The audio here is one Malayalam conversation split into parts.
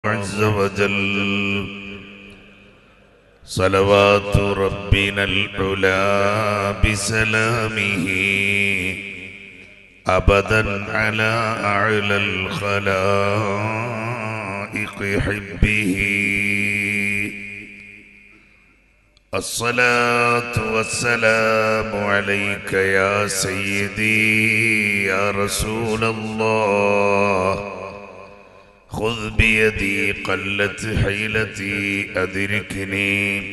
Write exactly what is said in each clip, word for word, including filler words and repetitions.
عز وجل صلوات ربنا العلا بسلامه أبدا على أعلى الخلائق حبه الصلاة والسلام عليك يا سيدي يا رسول الله خذ بيدي قلت حيلتي أدركني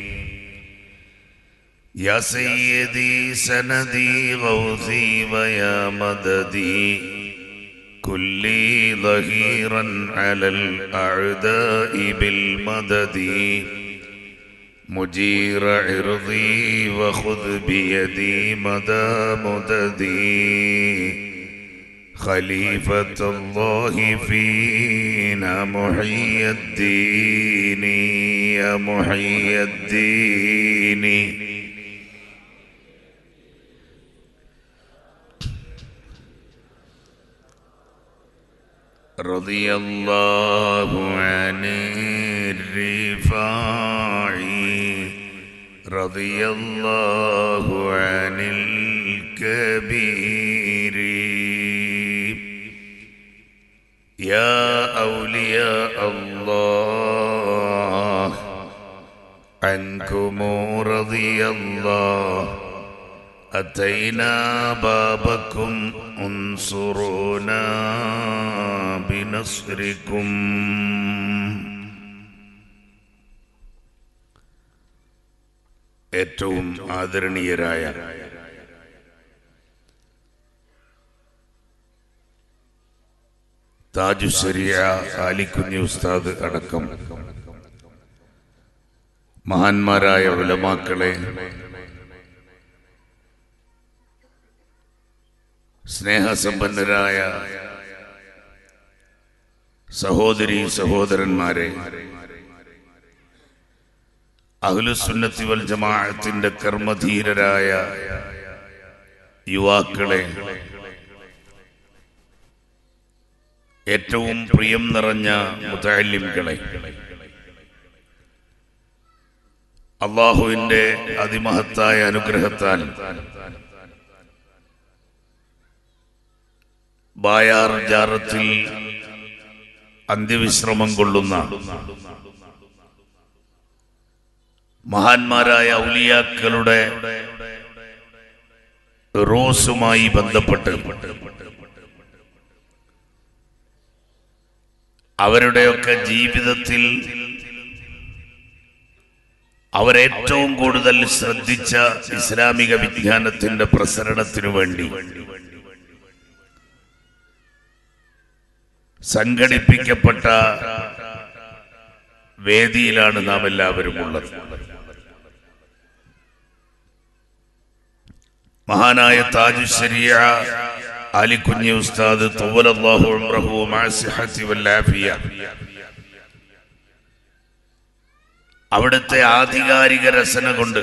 يا سيدي سندي غوثي ويا مددي كلي ظهيرا على الأعداء بالمدد مجير عرضي وخذ بيدي مدى مددي خليفة الله فينا محيي الدين يا محيي الدين رضي الله عن الرفاعي رضي الله عن الكبير يا أولياء الله عنكم رضي الله أتينا بابكم انصرونا بنصركم ഏറ്റവും ആദരണീയരായ താജു ശരിയ ആലിക്കുഞ്ഞി ഉസ്താദ് അടക്കം മഹാന്മാരായ ഉലമാക്കളെ, സ്നേഹസമ്പന്നരായ സഹോദരീ സഹോദരന്മാരെ, അഹ്ലുസുന്നത്തി വൽ ജമാഅത്തിന്റെ കർമ്മധീരരായ യുവാക്കളെ, ഏറ്റവും പ്രിയം നിറഞ്ഞ മുതഅല്ലിംകളെ, അല്ലാഹുവിന്റെ അതിമഹത്തായ അനുഗ്രഹത്താൽ ബായാർ ജാറത്തിൽ അന്ത്യവിശ്രമം കൊള്ളുന്ന മഹാന്മാരായ ഔലിയാക്കളുടെ റൂസുമായി ബന്ധപ്പെട്ട് അവരുടെയൊക്കെ ജീവിതത്തിൽ അവരേറ്റവും കൂടുതൽ ശ്രദ്ധിച്ച ഇസ്ലാമിക വിജ്ഞാനത്തിന്റെ പ്രസരണത്തിനു വേണ്ടി സംഘടിപ്പിക്കപ്പെട്ട വേദിയിലാണ് നാം എല്ലാവരും ഉള്ളത്. മഹാനായ താജു ശരിയ ആലിക്കുഞ്ഞി ഉസ്താദ് തവല്ലല്ലാഹു ഉംറഹു മഅ സിഹത്തി വൽ ആഫിയ അവിടുത്തെ ആധികാരിക രചന കൊണ്ട്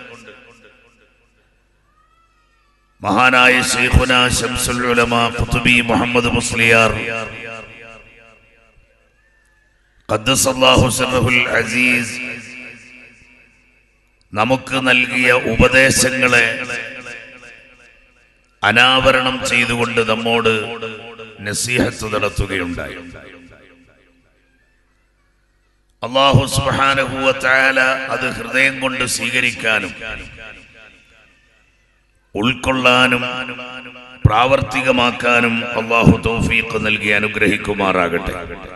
മഹാനായ ശൈഖുനാ ശംസുൽ ഉലമാ ഖുതുബി മുഹമ്മദ് മുസ്ലിയാർ ഖദ്ദസല്ലാഹു സിർറഹുൽ അസീസ് നമുക്ക് നൽകിയ ഉപദേശങ്ങളെ അനാവരണം ചെയ്തുകൊണ്ട് നമ്മോട് നസീഹത്ത് നടത്തുകയുണ്ടായി. അല്ലാഹു സുബ്ഹാനഹു വ തആല അത് ഹൃദയം കൊണ്ട് സ്വീകരിക്കാനും ഉൾക്കൊള്ളാനും പ്രാവർത്തികമാക്കാനും അല്ലാഹു തൗഫീഖ് നൽകി അനുഗ്രഹിക്കുമാറാകട്ടെ.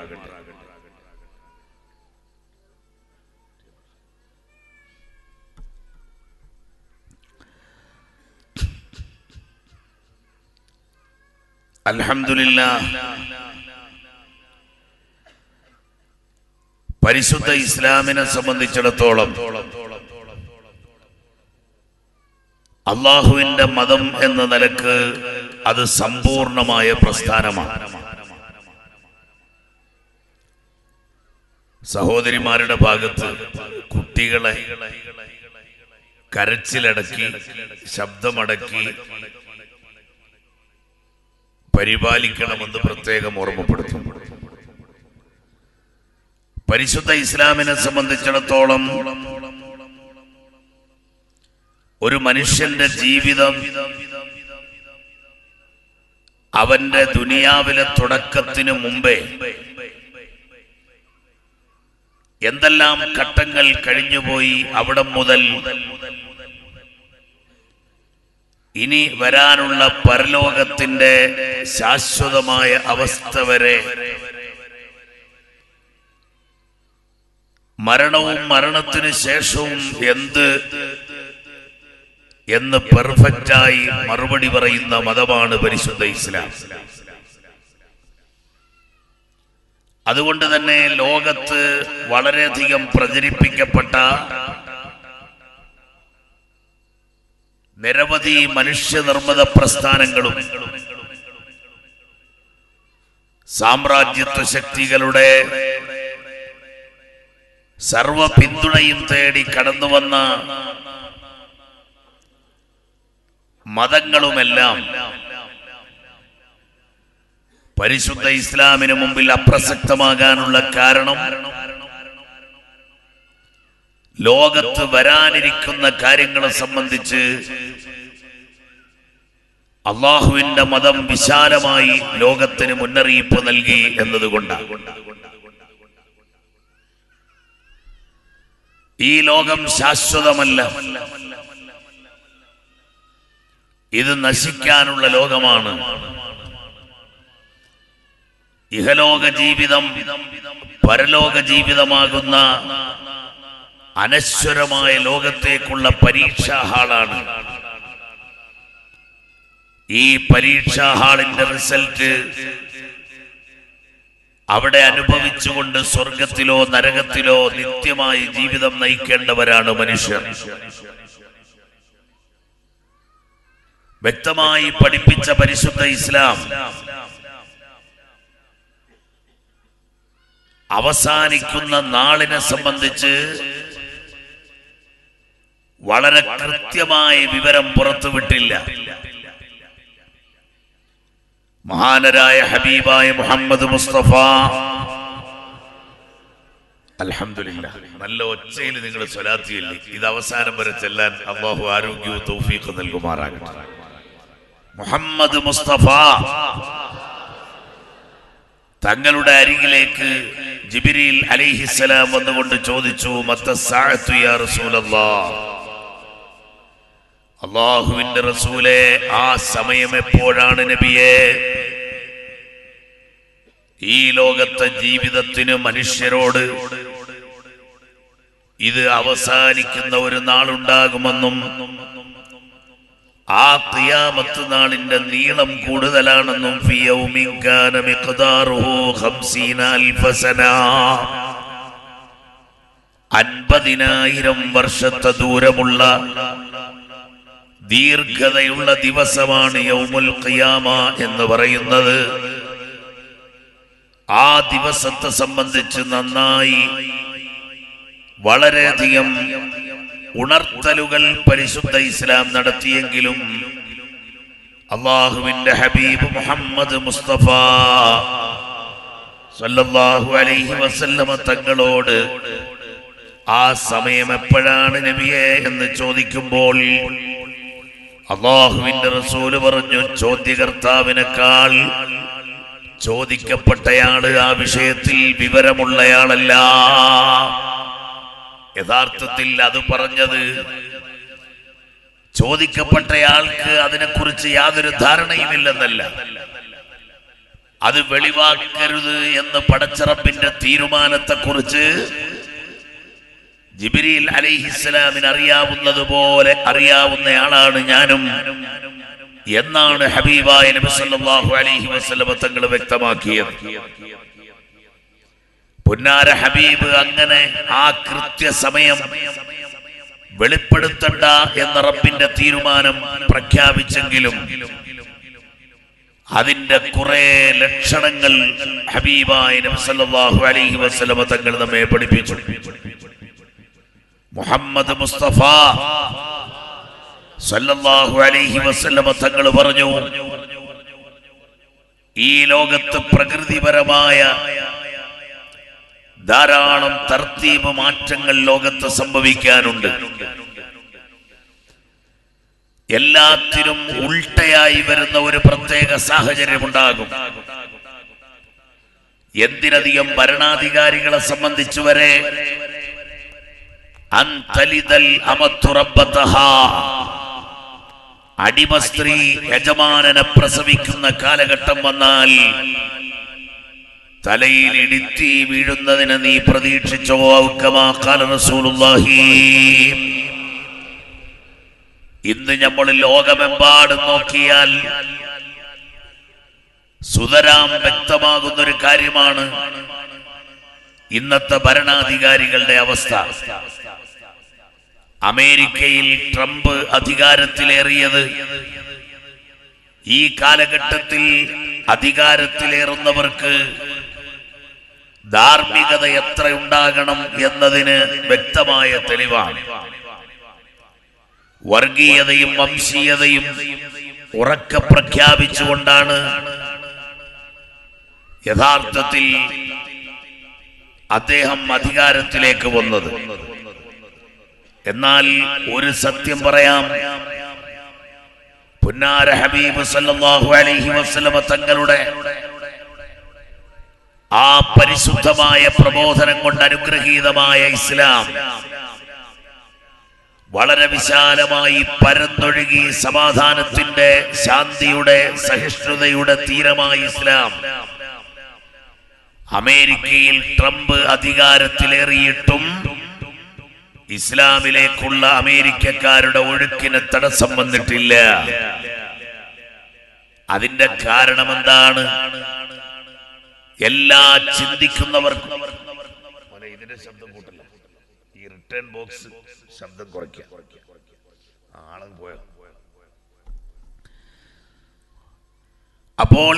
അൽഹംദുലില്ലാഹ്, പരിശുദ്ധ ഇസ്ലാമിനെ സംബന്ധിച്ചിടത്തോളം അള്ളാഹുവിന്റെ മതം എന്ന നിലക്ക് അത് സമ്പൂർണമായ പ്രസ്ഥാനമാണ്. സഹോദരിമാരുടെ ഭാഗത്ത് കുട്ടികളെ കരച്ചിലടക്കി ശബ്ദമടക്കി പരിപാലിക്കണമെന്ന് പ്രത്യേകം ഓർമ്മപ്പെടുത്തുന്നു. പരിശുദ്ധ ഇസ്ലാമിനെ സംബന്ധിച്ചിടത്തോളം ഒരു മനുഷ്യന്റെ ജീവിതം അവന്റെ ദുനിയാവിലെ തുടക്കത്തിനു മുമ്പേ എന്തെല്ലാം ഘട്ടങ്ങൾ കഴിഞ്ഞുപോയി, അവിടെ മുതൽ ഇനി വരാനുള്ള പരലോകത്തിന്റെ ശാശ്വതമായ അവസ്ഥ വരെ, മരണവും മരണത്തിന് ശേഷവും എന്ത് എന്ന് പെർഫെക്റ്റായി മറുപടി പറയുന്ന മതമാണ് പരിശുദ്ധ ഇസ്ലാം. അതുകൊണ്ട് തന്നെ ലോകത്ത് വളരെയധികം പ്രചരിപ്പിക്കപ്പെട്ട നിരവധി മനുഷ്യനിർമ്മിത പ്രസ്ഥാനങ്ങളും സാമ്രാജ്യത്വ ശക്തികളുടെ സർവ പിന്തുണയും തേടി കടന്നുവന്ന മതങ്ങളുമെല്ലാം പരിശുദ്ധ ഇസ്ലാമിന് മുമ്പിൽ അപ്രസക്തമാകാനുള്ള കാരണം ലോകത്ത് വരാനിരിക്കുന്ന കാര്യങ്ങളെ സംബന്ധിച്ച് അള്ളാഹുവിന്റെ മതം വിശാലമായി ലോകത്തിന് മുന്നറിയിപ്പ് നൽകി എന്നതുകൊണ്ടാണ്. ഈ ലോകം ശാശ്വതമല്ല, ഇത് നശിക്കാനുള്ള ലോകമാണ്. ഇഹലോക ജീവിതം പരലോക ജീവിതമാകുന്ന അനശ്വരമായ ലോകത്തേക്കുള്ള പരീക്ഷാ ഹാളാണ്. ഈ പരീക്ഷാ ഹാളിന്റെ റിസൾട്ട് അവിടെ അനുഭവിച്ചുകൊണ്ട് സ്വർഗത്തിലോ നരകത്തിലോ നിത്യമായി ജീവിതം നയിക്കേണ്ടവരാണ് മനുഷ്യർ. വ്യക്തമായി പഠിപ്പിച്ച പരിശുദ്ധ ഇസ്ലാം അവസാനിക്കുന്ന നാളിനെ സംബന്ധിച്ച് വളരെ കൃത്യമായ വിവരം പുറത്തുവിട്ടില്ല. മഹാനരായ ഹബീബായ മുഹമ്മദ് മുസ്തഫ, അൽഹംദുലില്ലാഹ്, നല്ല ഒച്ചയിൽ നിങ്ങൾ സ്വലാത്ത് ചൊല്ലി ഇത് അവസാനം വരെ ചെല്ലാൻ അല്ലാഹു ആരോഗ്യവും തൗഫീഖ് നൽകുമാറാകട്ടെ. മുഹമ്മദ് മുസ്തഫ തങ്ങളുടെ അരികിലേക്ക് ജിബ്രീൽ അലൈഹിസ്സലാം വന്നുകൊണ്ട് ചോദിച്ചു, മത്തസ്സഅതു യാ റസൂലല്ലാഹ്, അല്ലാഹുവിന്റെ റസൂലേ, ആ സമയം എപ്പോഴാണ് നബിയേ? ഈ ലോകത്തെ ജീവിതത്തിന് മനുഷ്യരോട് ഇത് അവസാനിക്കുന്ന ഒരു നാളുണ്ടാകുമെന്നും ആ ഖിയാമത്ത് നാളിന്റെ നീളം കൂടുതലാണെന്നും ഫി യൗമിൻ കാന മിഖ്ദാറുഹു ഖംസീന അൽഫ സന, അൻപതിനായിരം വർഷത്തെ ദൂരമുള്ള ദീർഘതയുള്ള ദിവസമാണ് യൗമുൽ ഖിയാമ എന്ന് പറയുന്നത്. ആ ദിവസത്തെ സംബന്ധിച്ച് നന്നായി വളരെയധികം ഉണർത്തലുകൾ പരിശുദ്ധ ഇസ്ലാം നടത്തിയെങ്കിലും അല്ലാഹുവിന്റെ ഹബീബ് മുഹമ്മദ് മുസ്തഫ സല്ലല്ലാഹു അലൈഹി വസല്ലമ തങ്ങളോട് ആ സമയം എപ്പോഴാണ് നബിയേ എന്ന് ചോദിക്കുമ്പോൾ അല്ലാഹുവിന്റെ റസൂല് പറഞ്ഞു, ചോദ്യകർത്താവിനേക്കാൾ ചോദിക്കപ്പെട്ടയാള് ആ വിഷയത്തിൽ വിവരമുള്ളയാളല്ല. യഥാർത്ഥത്തിൽ അത് പറഞ്ഞത് ചോദിക്കപ്പെട്ടയാൾക്ക് അതിനെക്കുറിച്ച് യാതൊരു ധാരണയുമില്ലെന്നല്ല, അത് വെളിവാക്കരുത് എന്ന് പടച്ചറപ്പിന്റെ തീരുമാനത്തെക്കുറിച്ച് ജിബ്രീൽ അലൈഹിസ്സലാമിന് അറിയാവുന്നതുപോലെ അറിയാവുന്നയാളാണ് ഞാനും എന്നാണ് ഹബീബായ നബി സല്ലല്ലാഹു അലൈഹി വസല്ലം തങ്ങൾ വ്യക്തമാക്കിയത്. പുന്നാര ഹബീബ് അങ്ങനെ ആ കൃത്യസമയം വെളിപ്പെടുത്തണ്ട എന്ന റബ്ബിന്റെ തീരുമാനം പ്രഖ്യാപിച്ചെങ്കിലും അതിന്റെ കുറെ ലക്ഷണങ്ങൾ ഹബീബായ നബി സല്ലല്ലാഹു അലൈഹി വസല്ലം തങ്ങൾ നമ്മെ പഠിപ്പിച്ചു. മുഹമ്മദ് മുസ്തഫ സല്ലല്ലാഹു അലൈഹി വസല്ലം തങ്ങൾ പറഞ്ഞു, ഈ ലോകത്ത് പ്രകൃതിപരമായ ധാരാളം തർത്തീബ് മാറ്റങ്ങൾ ലോകത്ത് സംഭവിക്കാനുണ്ട്. എല്ലാത്തിനും ഉൾട്ടയായി വരുന്ന ഒരു പ്രത്യേക സാഹചര്യം ഉണ്ടാകും. എന്തിനധികം ഭരണാധികാരികളെ സംബന്ധിച്ചു വരെ അന്തലിദൽ അമത്തു റബ്ബതഹാ, അടിമ സ്ത്രീ യജമാനനെ പ്രസവിക്കുന്ന കാലഘട്ടം വന്നാൽ തലയിൽ ഇടിത്തി വീഴുന്നതിന് നീ പ്രതീക്ഷിച്ചോ? കമാ ഖാല റസൂലുള്ളാഹി. ഇന്ന് നമ്മൾ ലോകമെമ്പാടും നോക്കിയാൽ സുതരാം വ്യക്തമാകുന്നൊരു കാര്യമാണ് ഇന്നത്തെ ഭരണാധികാരികളുടെ അവസ്ഥ. അമേരിക്കയിൽ ട്രംപ് അധികാരത്തിലേറിയത് ഈ കാലഘട്ടത്തിൽ അധികാരത്തിലേറുന്നവർക്ക് ധാർമ്മികത എത്ര ഉണ്ടാകണം എന്നതിന് വ്യക്തമായ തെളിവാണ്. വർഗീയതയും വംശീയതയും ഉറക്കെ പ്രഖ്യാപിച്ചുകൊണ്ടാണ് യഥാർത്ഥത്തിൽ അദ്ദേഹം അധികാരത്തിലേക്ക് വന്നത്. എന്നാൽ ഒരു സത്യം പറയാം, പുന്നാര ഹബീബ് സല്ലല്ലാഹു അലൈഹി വസല്ലമ തങ്ങളുടെ ആ പരിശുദ്ധമായ പ്രബോധനം കൊണ്ട് അനുഗ്രഹീതമായ ഇസ്ലാം വളരെ വിശാലമായി പരന്നൊഴുകി സമാധാനത്തിന്റെ, ശാന്തിയുടെ, സഹിഷ്ണുതയുടെ തീരമായ ഇസ്ലാം അമേരിക്കയിൽ ട്രംപ് അധികാരത്തിലേറിയിട്ടും ഇസ്ലാമിലേക്കുള്ള അമേരിക്കക്കാരുടെ ഒഴുക്കിന് തടസ്സം വന്നിട്ടില്ല. അതിന്റെ കാരണം എന്താണ്? എല്ലാ ചിന്തിക്കുന്നവർക്കും ഇതിന്റെ ശബ്ദം കൂട്ടില്ല, ഈ റിട്ടേൺ ബോക്സ് ശബ്ദം കുറയ്ക്കുക. ആളും പോയോ? അപ്പോൾ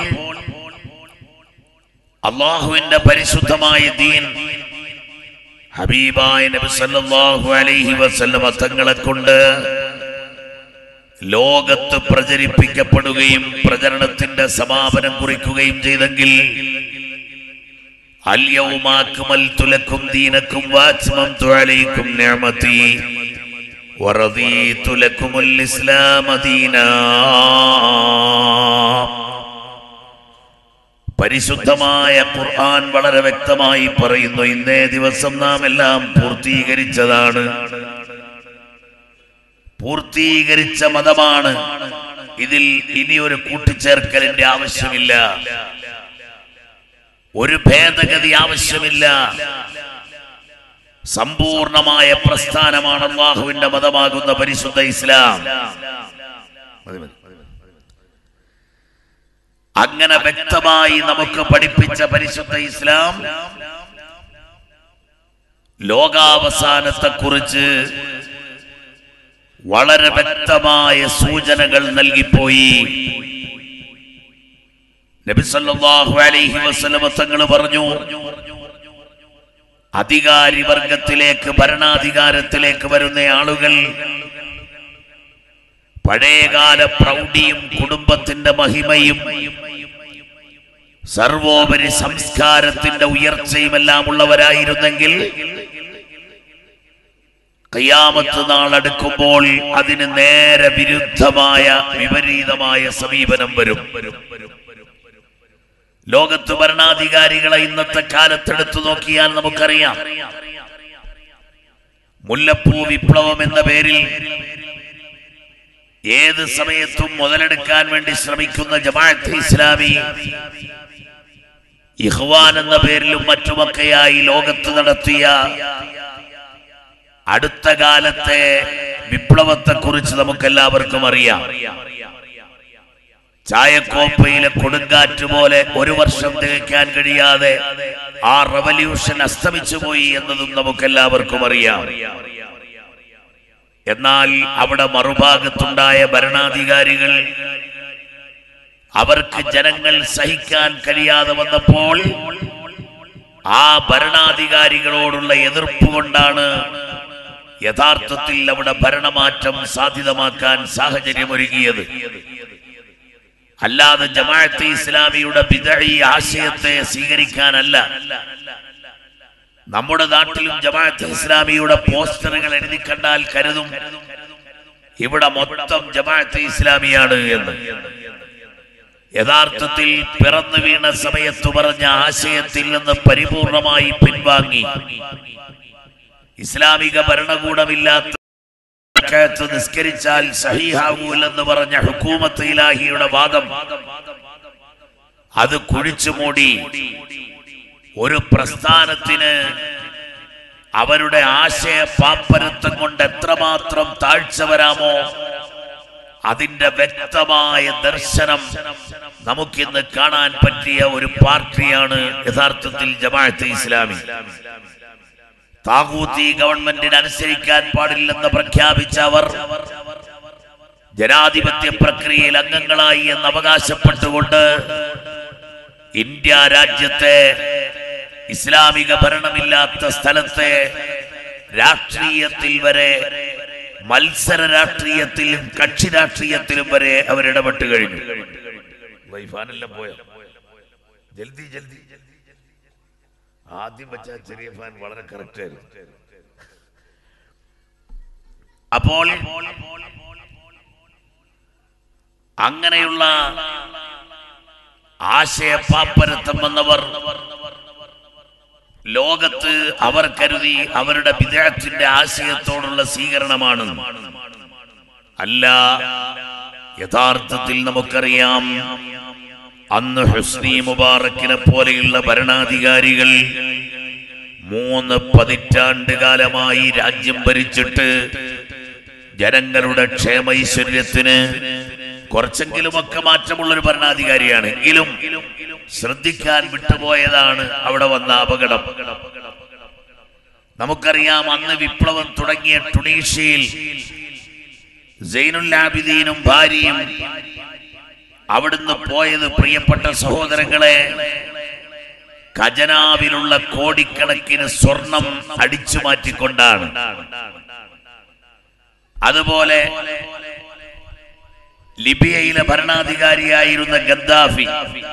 അല്ലാഹുവിന്റെ പരിശുദ്ധമായ ദീൻ ഹബീബായ നബി സല്ലല്ലാഹു അലൈഹി വസല്ലമ തങ്ങളെ കൊണ്ട് ലോകത്ത് പ്രചരിപ്പിക്കപ്പെടുകയും പ്രചരണത്തിന്റെ സമാപനം കുറിക്കുകയും ചെയ്തെങ്കിൽ അൽയൗമ അക്മൽതു ലക്കും ദീനക്കും വഅത്മംതു അലൈക്കും നിഅമതി വറദീതു ലക്കുമുൽ ഇസ്ലാമ ദീനാ. പരിശുദ്ധമായ ഖുർആൻ വളരെ വ്യക്തമായി പറയുന്നു, ഇന്നേ ദിവസം നാം എല്ലാം പൂർത്തീകരിച്ചതാണ്, പൂർത്തീകരിച്ച മതമാണ്. ഇതിൽ ഇനി ഒരു കൂട്ടിച്ചേർക്കലിന്റെ ആവശ്യമില്ല, ഒരു ഭേദഗതി ആവശ്യമില്ല. സമ്പൂർണമായ പ്രസ്ഥാനമാണ് അല്ലാഹുവിന്റെ മതമാകുന്ന പരിശുദ്ധ ഇസ്ലാം. അങ്ങനെ വ്യക്തമായി നമുക്ക് പഠിപ്പിച്ച പരിശുദ്ധ ഇസ്ലാം ലോകാവസാനത്തെ കുറിച്ച് വളരെ വ്യക്തമായ സൂചനകൾ നൽകിപ്പോയി. നബി സല്ലല്ലാഹു അലൈഹി വസല്ലം തങ്ങൾ പറഞ്ഞു, അധികാരി വർഗത്തിലേക്ക്, ഭരണാധികാരത്തിലേക്ക് വരുന്ന ആളുകൾ പഴയകാല പ്രൗഢിയും കുടുംബത്തിന്റെ മഹിമയും സർവോപരി സംസ്കാരത്തിന്റെ ഉയർച്ചയും എല്ലാം ഉള്ളവരായിരുന്നെങ്കിൽ ഖിയാമത്ത് നാൾ അടുക്കുമ്പോൾ അതിന് നേരെ വിരുദ്ധമായ വിപരീതമായ സമീപനം വരും. ലോകത്ത് ഭരണാധികാരികളെ ഇന്നത്തെ കാലത്തെടുത്തു നോക്കിയാൽ നമുക്കറിയാം, മുല്ലപ്പൂ വിപ്ലവം എന്ന പേരിൽ ഏത് സമയത്തും മുതലെടുക്കാൻ വേണ്ടി ശ്രമിക്കുന്ന ജമാഅത്ത് ഇസ്ലാമി, ഇഖ്വാൻ എന്ന പേരിലും മറ്റുമൊക്കെയായി ലോകത്ത് നടത്തിയ അടുത്ത കാലത്തെ വിപ്ലവത്തെ കുറിച്ച് നമുക്കെല്ലാവർക്കും അറിയാം. ചായക്കോപ്പയിലെ കൊടുങ്കാറ്റ് പോലെ ഒരു വർഷം തികയ്ക്കാൻ കഴിയാതെ ആ റവല്യൂഷൻ അസ്തമിച്ചു പോയി എന്നതും നമുക്കെല്ലാവർക്കും അറിയാം. എന്നാൽ അവിടെ മറുഭാഗത്തുണ്ടായ ഭരണാധികാരികൾ, അവർക്ക് ജനങ്ങൾ സഹിക്കാൻ കഴിയാതെ വന്നപ്പോൾ ആ ഭരണാധികാരികളോടുള്ള എതിർപ്പ് കൊണ്ടാണ് യഥാർത്ഥത്തിൽ അവിടെ ഭരണമാറ്റം സാധ്യതമാക്കാൻ സാഹചര്യമൊരുങ്ങിയത്. അല്ലാതെ ജമാഅത്തെ ഇസ്ലാമിയുടെ ബിദ്അഈ ആശയത്തെ സ്വീകരിക്കാനല്ല. നമ്മുടെ നാട്ടിലും ജമാഅത്ത് ഇസ്ലാമിയുടെ പോസ്റ്ററുകൾ എഴുതി കണ്ടാൽ കരുതും ഇവിടെ മൊത്തം ജമാഅത്ത് ഇസ്ലാമിയാണ് എന്ന്. യഥാർത്ഥത്തിൽ പിറന്നു വീണ സമയത്ത് പറഞ്ഞ ആശയത്തിൽ നിന്ന് പരിപൂർണമായി പിൻവാങ്ങി ഇസ്ലാമിക ഭരണകൂടമില്ലാത്ത നിസ്കരിച്ചാൽ സഹീഹാവൂലെന്ന് പറഞ്ഞ ഹുക്കൂമത്ത് ഇലാഹിയുടെ വാദം അത് കുഴിച്ചു മൂടി ഒരു പ്രസ്ഥാനത്തിന് അവരുടെ ആശയ പാപ്പരത്വം കൊണ്ട് എത്രമാത്രം താഴ്ച വരാമോ അതിന്റെ വ്യക്തമായ ദർശനം നമുക്കിന്ന് കാണാൻ പറ്റിയ ഒരു പാർട്ടിയാണ് യഥാർത്ഥത്തിൽ ജമാഅത്ത് ഇസ്ലാമി. താഗൂത്തി ഗവൺമെന്റിന് അനുസരിക്കാൻ പാടില്ലെന്ന് പ്രഖ്യാപിച്ച അവർ ജനാധിപത്യ പ്രക്രിയയിൽ അംഗങ്ങളായി എന്ന് അവകാശപ്പെട്ടുകൊണ്ട് ഇന്ത്യ രാജ്യത്തെ ഇസ്ലാമിക ഭരണമില്ലാത്ത സ്ഥലത്തെ രാഷ്ട്രീയത്തിൽ വരെ മത്സര രാഷ്ട്രീയത്തിലും കക്ഷി രാഷ്ട്രീയത്തിലും വരെ അവരിടപെട്ട് കഴിഞ്ഞു. ജൽദി ജൽദി ആദ്യം വെച്ച ചെറിയ ഫാൻ വളരെ കറക്റ്റ് ആയിരുന്നു. അപ്പോൾ അങ്ങനെയുള്ള ആശയ പാപ്പരത്വം വന്നവർ ലോകത്ത് അവർ കരുതി അവരുടെ ബിദ്അത്തിന്റെ ആശയത്തോടുള്ള സ്വീകരണമാണ്. അല്ല, യഥാർത്ഥത്തിൽ നമുക്കറിയാം അന്ന് ഹുസ്നി മുബാറക്കിനെ പോലെയുള്ള ഭരണാധികാരികൾ മൂന്ന് പതിറ്റാണ്ട് കാലമായി രാജ്യം ഭരിച്ചിട്ട് ജനങ്ങളുടെ ക്ഷേമൈശ്വര്യത്തിന് കുറച്ചെങ്കിലുമൊക്കെ മാറ്റമുള്ളൊരു ഭരണാധികാരിയാണ്. എങ്കിലും ശ്രദ്ധിക്കാൻ വിട്ടുപോയതാണ് അവിടെ വന്ന അപകടം. നമുക്കറിയാം അന്ന് വിപ്ലവം തുടങ്ങിയ ടുണീഷ്യയിൽ സൈനുൽ ആബിദീനും ഭാര്യയും അവിടുന്ന് പോയത് പ്രിയപ്പെട്ട സഹോദരങ്ങളെ ഖജനാവിലുള്ള കോടിക്കണക്കിന് സ്വർണം അടിച്ചു മാറ്റിക്കൊണ്ടാണ്. അതുപോലെ ലിബിയയിലെ ഭരണാധികാരിയായിരുന്ന ഗദ്ദാഫി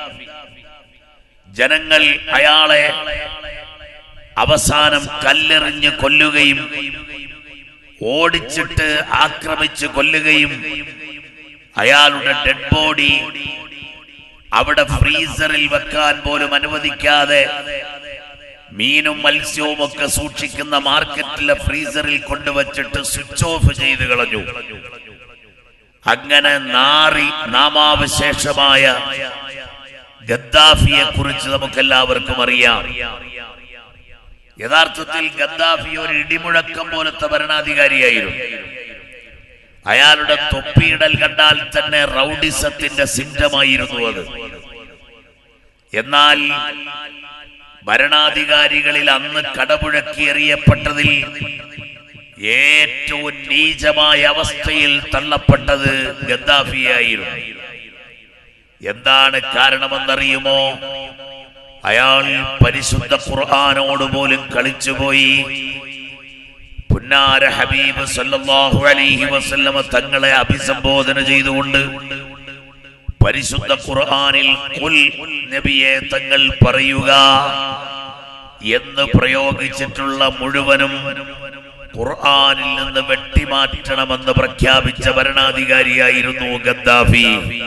ജനങ്ങൾ അയാളെ അവസാനം കല്ലെറിഞ്ഞ് കൊല്ലുകയും ഓടിച്ചിട്ട് ആക്രമിച്ച് കൊല്ലുകയും അയാളുടെ ഡെഡ് ബോഡി അവിടെ ഫ്രീസറിൽ വെക്കാൻ പോലും അനുവദിക്കാതെ മീനും മത്സ്യവും ഒക്കെ സൂക്ഷിക്കുന്ന മാർക്കറ്റിലെ ഫ്രീസറിൽ കൊണ്ടുവച്ചിട്ട് സ്വിച്ച് ഓഫ് ചെയ്ത് കളഞ്ഞു. അങ്ങനെ നാറി നാമാവശേഷമായ ഗദ്ദാഫിയെ കുറിച്ച് നമുക്കെല്ലാവർക്കും അറിയാം. യഥാർത്ഥത്തിൽ ഗദ്ദാഫി ഒരു ഇടിമുഴക്കം പോലത്തെ ഭരണാധികാരിയായിരുന്നു. അയാളുടെ തൊപ്പിയിടൽ കണ്ടാൽ തന്നെ റൗഡിസത്തിന്റെ സിംറ്റമായിരുന്നു അത്. എന്നാൽ ഭരണാധികാരികളിൽ അന്ന് കടപുഴക്കിയെറിയപ്പെട്ടതിൽ ഏറ്റവും നീചമായ അവസ്ഥയിൽ തള്ളപ്പെട്ടത് ഗദ്ദാഫിയായിരുന്നു. എന്താണ് കാരണമെന്നറിയുമോ? അയാൾ പരിശുദ്ധ ഖുർആനോട് പോലും കളിച്ചുപോയി. പുന്നാര ഹബീബ് സല്ലല്ലാഹു അലൈഹി വസല്ലമ തങ്ങളെ അഭിസംബോധന ചെയ്തുകൊണ്ട് പരിശുദ്ധ ഖുർആനിൽ ഖുൽ നബിയെ തങ്ങൾ പറയുക എന്ന് പ്രയോഗിച്ചിട്ടുള്ള മുഴുവനും ഖുർആനിൽ നിന്ന് വെട്ടിമാറ്റണമെന്ന് പ്രഖ്യാപിച്ച ഭരണാധികാരിയായിരുന്നു ഗദ്ദാഫി.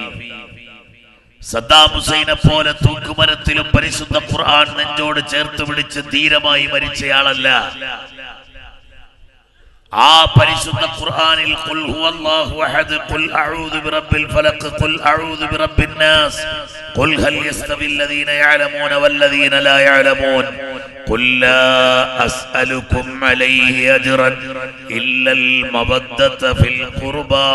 സദ്ദാം ഹുസൈനെ പോലെ തൂക്കുമരത്തിലും പരിശുദ്ധ ഖുർആൻ നെഞ്ചോട് ചേർത്ത് പിടിച്ച് ധീരമായി മരിച്ചയാളല്ല. ആ പരിശുദ്ധ ഖുർആനിൽ ഖുൽ ഹുവല്ലാഹു അഹദ്, ഖുൽ അഊദു ബിറബ്ബിൽ ഫലഖ്, ഖുൽ അഊദു ബിറബ്ബിൻ നാസ്, ഖുൽ ഹൽ യസ്തവില്ലദീന യഅലമൂന വല്ലദീന ലാ യഅലമൂൻ, ഖുൽ ലാ അസ്അലുകും അലൈഹി അജ്റൻ ഇല്ലൽ മവദ്ദത ഫിൽ ഖുർബാ.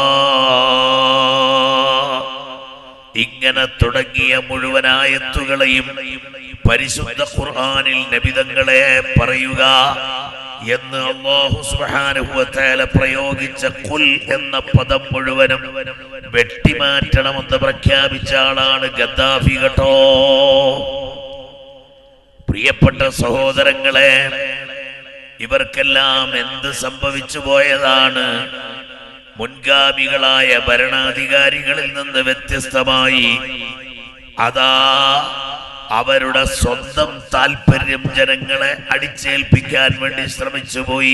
ഇങ്ങനെ തുടങ്ങിയ മുഴുവൻ ആയത്തുകളെയും പരിശുദ്ധ ഖുർആനിൽ നബിതങ്ങളെ പറയുക എന്ന് അല്ലാഹു സുബ്ഹാനഹു വ തആല പ്രയോഗിച്ച ഖുൽ എന്ന പദം മുഴുവനും വെട്ടിമാറ്റണമെന്ന് പ്രഖ്യാപിച്ച ആളാണ് ഗദ്ദാഫി കേട്ടോ. പ്രിയപ്പെട്ട സഹോദരങ്ങളെ, ഇവർക്കെല്ലാം എന്ത് സംഭവിച്ചു പോയതാണ്? മുൻഗാമികളായ ഭരണാധികാരികളിൽ നിന്ന് വ്യത്യസ്തമായി അതാ അവരുടെ സ്വന്തം താല്പര്യം ജനങ്ങളെ അടിച്ചേൽപ്പിക്കാൻ വേണ്ടി ശ്രമിച്ചു പോയി.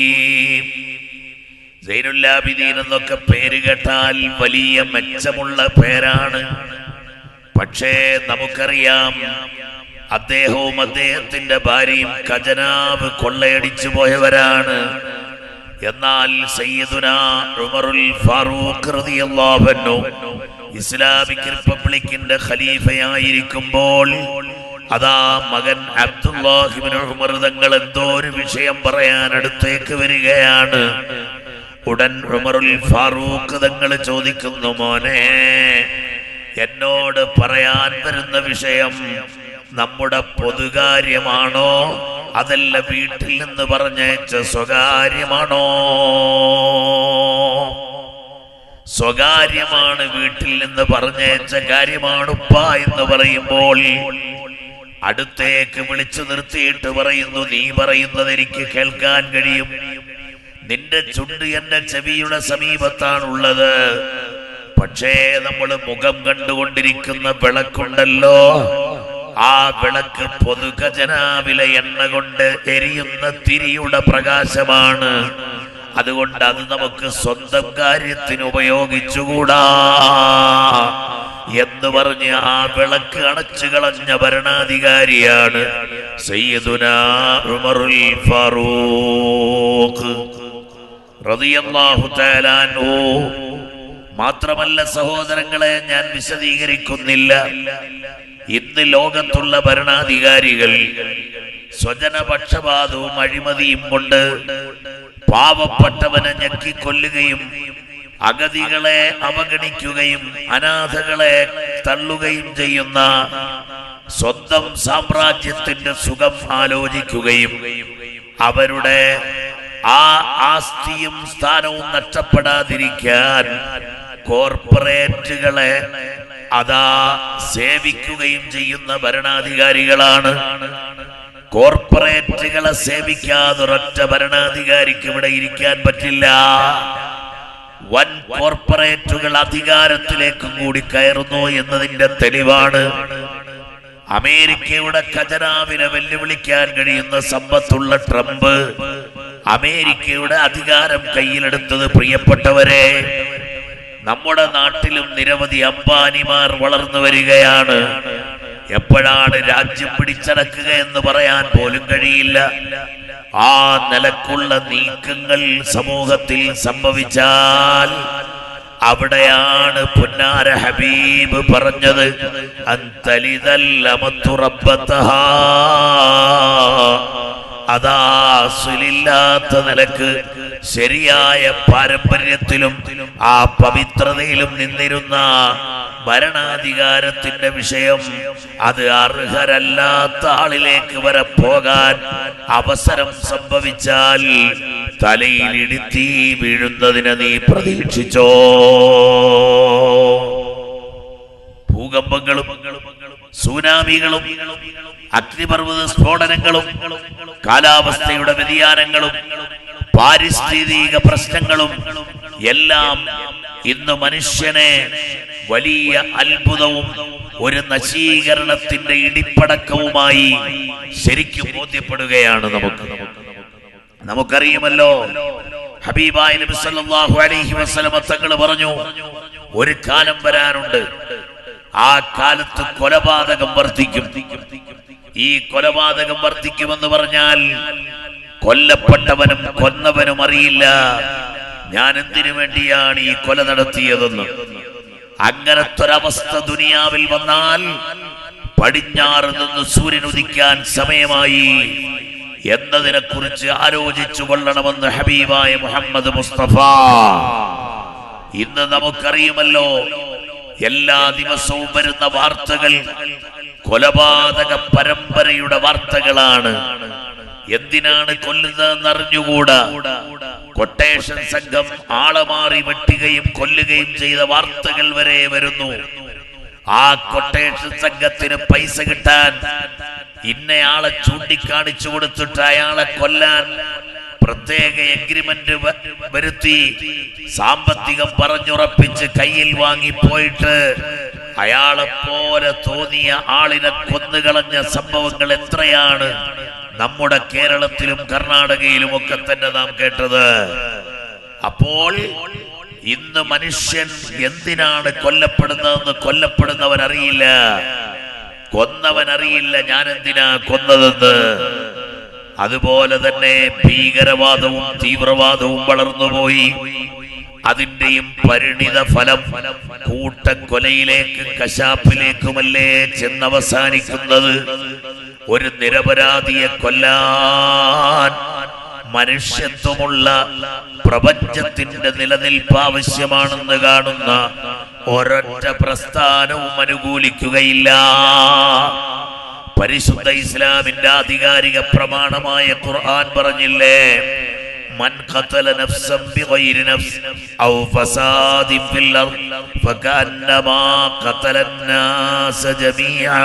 സൈനുല്ലാബിദീൻ എന്നൊക്കെ പേര് കേട്ടാൽ വലിയ മെച്ചമുള്ള പേരാണ്. പക്ഷേ നമുക്കറിയാം അദ്ദേഹവും അദ്ദേഹത്തിന്റെ ഭാര്യയും ഖജനാവ് കൊള്ളയടിച്ചു പോയവരാണ്. എന്നാൽ സയ്യിദുനാ ഉമറുൽ ഫാറൂഖ് റളിയല്ലാഹു അൻഹു ഇസ്ലാമിക് റിപ്പബ്ലിക്കിന്റെ ഖലീഫയായിരിക്കുമ്പോൾ അതാ മകൻ അബ്ദുല്ലാഹി ഇബ്നു ഉമർ തങ്ങൾ എന്തോ ഒരു വിഷയം പറയാൻ അടുത്തേക്ക് വരികയാണ്. ഉടൻ ഉമറുൽ ഫാറൂഖ് തങ്ങൾ ചോദിക്കുന്നു, മോനെ, എന്നോട് പറയാൻ വരുന്ന വിഷയം നമ്മുടെ പൊതുകാര്യമാണോ അതല്ല വീട്ടിൽ നിന്ന് പറഞ്ഞയച്ച സ്വകാര്യമാണോ? സ്വകാര്യമാണ്, വീട്ടിൽ നിന്ന് പറഞ്ഞയച്ച കാര്യമാണുപ്പ എന്ന് പറയുമ്പോൾ അടുത്തേക്ക് വിളിച്ചു നിർത്തിയിട്ട് പറയുന്നു, നീ പറയുന്നത് എനിക്ക് കേൾക്കാൻ കഴിയും. നിന്റെ ചുണ്ട് എന്റെ ചെവിയുടെ സമീപത്താണുള്ളത്. പക്ഷേ നമ്മൾ മുഖം കണ്ടുകൊണ്ടിരിക്കുന്ന വിളക്കുണ്ടല്ലോ, ആ വിളക്ക് പൊതുഖജനാവിലെ എണ്ണ കൊണ്ട് എരിയുന്ന തിരിയുടെ പ്രകാശമാണ്. അതുകൊണ്ട് അത് നമുക്ക് സ്വന്തം കാര്യത്തിന് ഉപയോഗിച്ചുകൂടാ എന്ന് പറഞ്ഞ് ആ വിളക്ക് അണച്ചു കളഞ്ഞ ഭരണാധികാരിയാണ് സയ്യിദുനാ ഉമറുൽ ഫാറൂഖ് റളിയല്ലാഹു തആല അൻഹു. മാത്രമല്ല സഹോദരങ്ങളെ, ഞാൻ വിശദീകരിക്കുന്നില്ല. ഇന്ന് ലോകത്തുള്ള ഭരണാധികാരികൾ സ്വജനപക്ഷപാതവും അഴിമതിയും കൊണ്ട് പാവപ്പെട്ടവനെ ഞെക്കിക്കൊല്ലുകയും അഗതികളെ അവഗണിക്കുകയും അനാഥകളെ തള്ളുകയും ചെയ്യുന്ന സ്വന്തം സാമ്രാജ്യത്തിന്റെ സുഖം ആലോചിക്കുകയും അവരുടെ ആ ആസ്തിയും സ്ഥാനവും നഷ്ടപ്പെടാതിരിക്കാൻ കോർപ്പറേറ്റുകളെ അതാ സേവിക്കുകയും ചെയ്യുന്ന ഭരണാധികാരികളാണ്. കോർപ്പറേറ്റുകളെ സേവിക്കാതൊരൊറ്റ ഭരണാധികാരിക്ക് ഇവിടെ ഇരിക്കാൻ പറ്റില്ല. വൻ കോർപ്പറേറ്റുകൾ അധികാരത്തിലേക്കും കൂടി കയറുന്നു എന്നതിന്റെ തെളിവാണ് അമേരിക്കയുടെ ഖജനാവിനെ വെല്ലുവിളിക്കാൻ കഴിയുന്ന സമ്പത്തുള്ള ട്രംപ് അമേരിക്കയുടെ അധികാരം കയ്യിലെടുത്തത്. പ്രിയപ്പെട്ടവരെ, നമ്മുടെ നാട്ടിലും നിരവധി അംബാനിമാർ വളർന്നു വരികയാണ്. എപ്പോഴാണ് രാജ്യം പിടിച്ചടക്കുക എന്ന് പറയാൻ പോലും കഴിയില്ല. ആ നിലക്കുള്ള നീക്കങ്ങൾ സമൂഹത്തിൽ സംഭവിച്ചാൽ അവിടെയാണ് പുന്നാര ഹബീബ് പറഞ്ഞത്, അന്തലിദല്ലമത്തു റബ്ബതഹാ. അതാ അസ്ലില്ലാത്ത നിലക്ക് ശരിയായ പാരമ്പര്യത്തിലും ആ പവിത്രതയിലും നിന്നിരുന്ന ഭരണാധികാരത്തിന്റെ വിഷയം അത് അർഹരല്ലാത്ത ആളിലേക്ക് വരെ പോകാൻ അവസരം സംഭവിച്ചാൽ തലയിലിടുത്തി വീഴുന്നതിനെ നീ പ്രതീക്ഷിച്ചോ? ഭൂകമ്പങ്ങളും സുനാമികളും അഗ്നിപർവ്വത സ്ഫോടനങ്ങളും കാലാവസ്ഥയുടെ വ്യതിയാനങ്ങളും പാരിസ്ഥിതിക പ്രശ്നങ്ങളും എല്ലാം ഇന്ന് മനുഷ്യനെ വലിയ അത്ഭുതവും ഒരു നശീകരണത്തിന്റെ ഇടിപ്പടക്കവുമായി ശരിക്കും ബോധ്യപ്പെടുകയാണ്. നമുക്ക് നമുക്കറിയുമല്ലോ, ഹബീബായ നബി സല്ലല്ലാഹു അലൈഹി വസല്ലം തങ്ങൾ പറഞ്ഞു, ഒരു കാലം വരാനുണ്ട്, ആ കാലത്ത് കൊലപാതകം വർദ്ധിക്കും. ഈ കൊലപാതകം വർദ്ധിക്കുമെന്ന് പറഞ്ഞാൽ കൊല്ലപ്പെട്ടവനും കൊന്നവനും അറിയില്ല ഞാൻ എന്തിനു വേണ്ടിയാണ് ഈ കൊല നടത്തിയതെന്ന്. അങ്ങനത്തെ ഒരവസ്ഥ ദുനിയാവിൽ വന്നാൽ പടിഞ്ഞാറ് നിന്ന് സൂര്യൻ ഉദിക്കാൻ സമയമായി എന്നതിനെ കുറിച്ച് ആലോചിച്ചു കൊള്ളണമെന്ന് ഹബീബായ മുഹമ്മദ് മുസ്തഫ. ഇന്ന് നമുക്കറിയുമല്ലോ, എല്ലാ ദിവസവും വരുന്ന വാർത്തകൾ കൊലപാതക പരമ്പരയുടെ വാർത്തകളാണ്. എന്തിനാണ് കൊല്ലുന്നതെന്ന് അറിഞ്ഞുകൂടാ. കൊട്ടേഷൻ സംഘം ആളെ മാറി വെട്ടുകയും കൊല്ലുകയും ചെയ്ത വാർത്തകൾ വരെ വരുന്നു. ആ കൊട്ടേഷൻ സംഘത്തിന് പൈസ കിട്ടാൻ ഇന്നയാളെ ചൂണ്ടിക്കാണിച്ചു കൊടുത്തിട്ട് അയാളെ കൊല്ലാൻ പ്രത്യേക എഗ്രിമെന്റ് വരുത്തി സാമ്പത്തികം പറഞ്ഞുറപ്പിച്ച് കയ്യിൽ വാങ്ങി പോയിട്ട് അയാളെ പോലെ തോന്നിയ ആളിനെ കൊന്നുകളഞ്ഞ സംഭവങ്ങൾ എത്രയാണ് നമ്മുടെ കേരളത്തിലും കർണാടകയിലും ഒക്കെ തന്നെ നാം കേട്ടത്. അപ്പോൾ ഇന്ന് മനുഷ്യൻ എന്തിനാണ് കൊല്ലപ്പെടുന്നതെന്ന് കൊല്ലപ്പെടുന്നവൻ അറിയില്ല, കൊന്നവൻ അറിയില്ല ഞാൻ എന്തിനാ കൊന്നതെന്ന്. അതുപോലെ തന്നെ ഭീകരവാദവും തീവ്രവാദവും വളർന്നുപോയി. അതിന്റെയും പരിണിത ഫലം കൂട്ടക്കൊലയിലേക്കും കശാപ്പിലേക്കുമല്ലേ ചെന്നവസാനിക്കുന്നത്. ഒരു നിരപരാധിയെ കൊല്ലാൻ മനുഷ്യത്വമുള്ള പ്രപഞ്ചത്തിന്റെ നിലനിൽപ്പ് ആവശ്യമാണെന്ന് കാണുന്ന ഒരൊറ്റ പ്രസ്ഥാനവും അനുകൂലിക്കുകയില്ല. പരിശുദ്ധ ഇസ്ലാമിന്റെ ആധികാരിക പ്രമാണമായ ഖുർആൻ പറഞ്ഞില്ലേ, മൻ ഖതല നഫ്സൻ ബിഗൈരി നഫ്സ് ഔ ഫസാദിൻ ഫിൽ അർദ് ഫകഅന്നമാ ഖതലന്നാസ ജമീആ.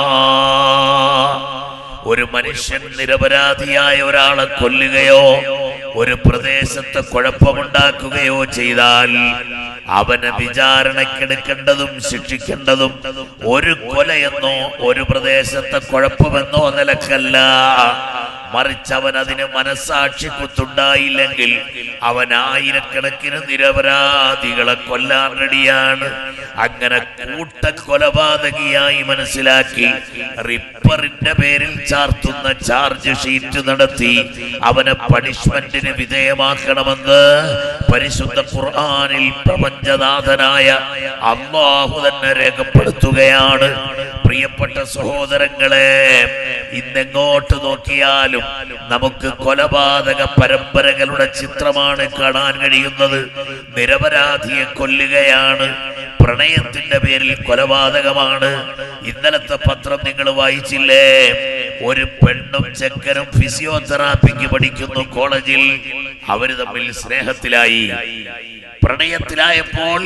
ഒരു മനുഷ്യൻ നിരപരാധിയായ ഒരാളെ കൊല്ലുകയോ ഒരു പ്രദേശത്ത് കുഴപ്പമുണ്ടാക്കുകയോ ചെയ്താൽ അവനെ വിചാരണക്കെടുക്കേണ്ടതും ശിക്ഷിക്കേണ്ടതും ഒരു കൊലയെന്നോ ഒരു പ്രദേശത്തെ കുഴപ്പമെന്നോ നിലക്കല്ല, മറിച്ച് അവൻ അതിന് മനസാക്ഷി കുത്തുണ്ടായില്ലെങ്കിൽ അവൻ ആയിരക്കണക്കിന് നിരപരാധികളെ കൊല്ലാൻ റെഡിയാണ്. അങ്ങനെ കൂട്ടക്കൊലപാതകിയായി മനസ്സിലാക്കി റിപ്പറിന്റെ പേരിൽ ചാർത്തുന്ന ചാർജ് ഷീറ്റ് നടത്തി അവനെ പണിഷ്മെന്റിന് വിധേയമാക്കണമെന്ന് പരിശുദ്ധ ഖുർആനിൽ പ്രപഞ്ചനാഥനായ അല്ലാഹു തന്നെ രേഖപ്പെടുത്തുകയാണ്. പ്രിയപ്പെട്ട സഹോദരങ്ങളെ, ഇന്നെങ്ങോട്ട് നോക്കിയാലും നമുക്ക് കൊലപാതക പരമ്പരകളുടെ ചിത്രമാണ് കാണാൻ കഴിയുന്നത്. നിരപരാധിയെ കൊല്ലുകയാണ്, പ്രണയത്തിന്റെ പേരിൽ കൊലപാതകമാണ്. ഇന്നലത്തെ പത്രം നിങ്ങൾ വായിച്ചില്ലേ? ഒരു പെണ്ണും ചെക്കനും ഫിസിയോതെറാപ്പിക്ക് പഠിക്കുന്നു കോളേജിൽ. അവര് തമ്മിൽ സ്നേഹത്തിലായി. പ്രണയത്തിലായപ്പോൾ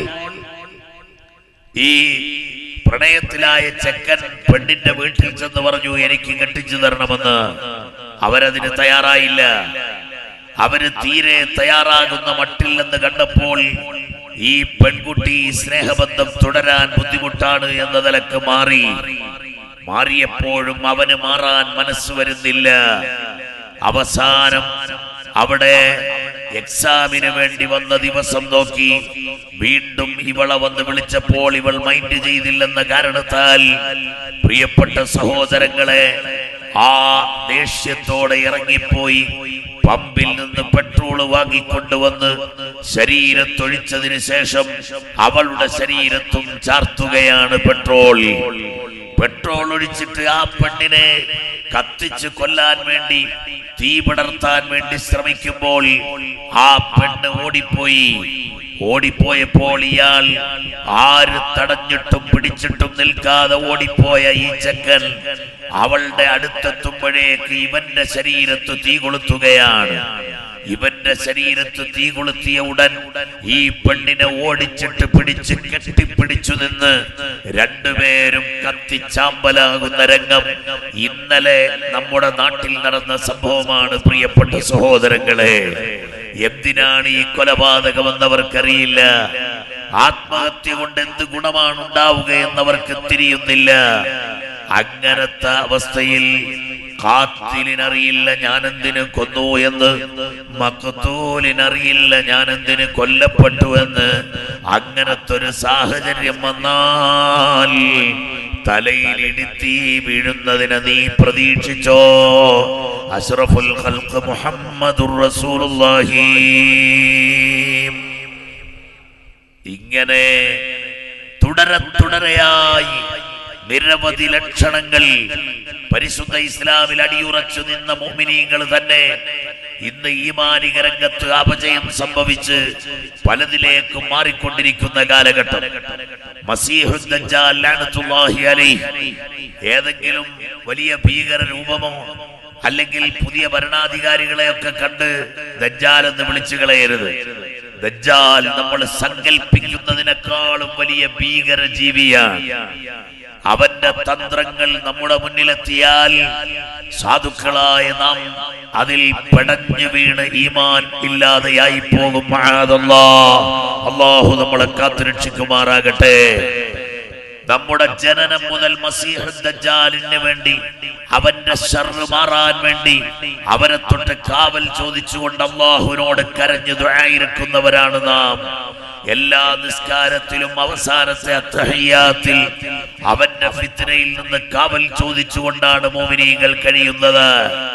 ഈ പ്രണയത്തിലായ ചെക്കൻ പെണ്ണിന്റെ വീട്ടിൽ ചെന്ന് പറഞ്ഞു, എനിക്ക് കെട്ടിച്ചു തരണമെന്ന്. അവരതിന് തയ്യാറായില്ല. അവര് തീരെ തയ്യാറാകുന്ന മട്ടില്ലെന്ന് കണ്ടപ്പോൾ ഈ പെൺകുട്ടി സ്നേഹബന്ധം തുടരാൻ ബുദ്ധിമുട്ടാണ് എന്ന നിലക്ക് മാറി. മാറിയപ്പോഴും അവന് മാറാൻ മനസ്സ് വരുന്നില്ല. അവസാനം അവിടെ എക്സാമിന് വേണ്ടി വന്ന ദിവസം നോക്കി വീണ്ടും ഇവളെ വന്ന് വിളിച്ചപ്പോൾ ഇവൾ മൈൻഡ് ചെയ്തില്ലെന്ന കാരണത്താൽ പ്രിയപ്പെട്ട സഹോദരങ്ങളെ ആ ദേഷ്യത്തോടെ ഇറങ്ങിപ്പോയി പമ്പിൽ നിന്ന് പെട്രോള് വാങ്ങിക്കൊണ്ടുവന്ന് ശരീരത്തൊഴിച്ചതിന് ശേഷം അവളുടെ ശരീരത്തും ചാർത്തുകയാണ് പെട്രോൾ. പെട്രോൾ ഒഴിച്ചിട്ട് ആ പെണ്ണിനെ കത്തിച്ച് കൊല്ലാൻ വേണ്ടി, തീ പടർത്താൻ വേണ്ടി ശ്രമിക്കുമ്പോൾ ആ പെണ്ണ് ഓടിപ്പോയി. ഓടിപ്പോയപ്പോൾ ഇയാൾ ആര് തടഞ്ഞിട്ടും പിടിച്ചിട്ടും നിൽക്കാതെ ഓടിപ്പോയ ഈ ചെക്കൻ അവളുടെ അടുത്തെത്തുമ്പോഴേക്ക് ഇവന്റെ ശരീരത്ത് തീ കൊളുത്തുകയാണ്. ഇവന്റെ ശരീരത്ത് തീ കൊളുത്തിയ ഉടൻ ഈ പെണ്ണിനെ ഓടിച്ചിട്ട് പിടിച്ച് കെട്ടിപ്പിടിച്ചു നിന്ന് രണ്ടുപേരും കത്തിച്ചാമ്പലാകുന്ന രംഗം ഇന്നലെ നമ്മുടെ നാട്ടിൽ നടന്ന സംഭവമാണ്. പ്രിയപ്പെട്ട സഹോദരങ്ങളെ, എന്തിനാണ് ഈ കൊലപാതകമെന്നവർക്കറിയില്ല. ആത്മഹത്യ കൊണ്ട് എന്ത് ഗുണമാണ് ഉണ്ടാവുക എന്നവർക്ക് തിരിയുന്നില്ല. അങ്ങനത്തെ അവസ്ഥയിൽ ഖാത്തിലിനറിയില്ല ഞാനെന്തിന് കൊന്നു എന്ന്, മഖ്തൂലിനറിയില്ല ഞാനെന്തിന് കൊല്ലപ്പെട്ടു എന്ന്. അങ്ങനത്തെ ഒരു സാഹചര്യം വന്നാൽ തലയിലിടിത്തി വീഴുന്നതിനെ നീ പ്രതീക്ഷിച്ചോ? അഷ്റഫുൽ ഖൽഖ് മുഹമ്മദുർ റസൂലുള്ളാഹി. ഇങ്ങനെ തുടരെ തുടരെയായി നിരവധി ലക്ഷണങ്ങൾ പരിശുദ്ധ ഇസ്ലാമിൽ അടിയുറച്ചു നിന്ന മുഅ്മിനീങ്ങൾ തന്നെ ഇന്ന് ഈമാനിക രംഗത്ത് അപജയം സംഭവിച്ച് പലതിലേക്കും മാറിക്കൊണ്ടിരിക്കുന്ന കാലഘട്ടം. മസീഹുദ് ദജ്ജാൽ ലഅനത്തുല്ലാഹി അലൈഹി ഏതെങ്കിലും വലിയ ഭീകര രൂപമോ അല്ലെങ്കിൽ പുതിയ ഭരണാധികാരികളെയൊക്കെ കണ്ട് ദജ്ജാൽ എന്ന് വിളിച്ചു കളയരുത്. ദജ്ജാൽ നമ്മൾ സങ്കല്പിക്കുന്നതിനേക്കാളും വലിയ ഭീകര ജീവിയാണ്. അവന്റെ തന്ത്രങ്ങൾ നമ്മുടെ മുന്നിലെത്തിയാൽ സാധുക്കളായ നാം അതിൽ പെടഞ്ഞു വീണ് ഈമാൻ ഇല്ലാതെയായി പോകും. അല്ലാഹു നമ്മളെ കാത്തുരക്ഷിക്കുമാറാകട്ടെ. നമ്മുടെ ജനനം മുതൽ മസീഹ് ദജ്ജാലിന് വേണ്ടി, അവന്റെ ശർറ് മാറാൻ വേണ്ടി അവരെ തൊട്ട് കാവൽ ചോദിച്ചുകൊണ്ട് അല്ലാഹുവിനോട് കരഞ്ഞു ദുആയിരക്കുന്നവരാണ് നാം. എല്ലാ നിസ്കാരത്തിലും അവസാനത്തെ അത്തഹിയ്യാത്തിൽ അവന്റെ ഫിത്നയിൽ നിന്ന് കാവൽ ചോദിച്ചുകൊണ്ടാണ് മുഅ്മിനീങ്ങൾ കഴിയുന്നത്.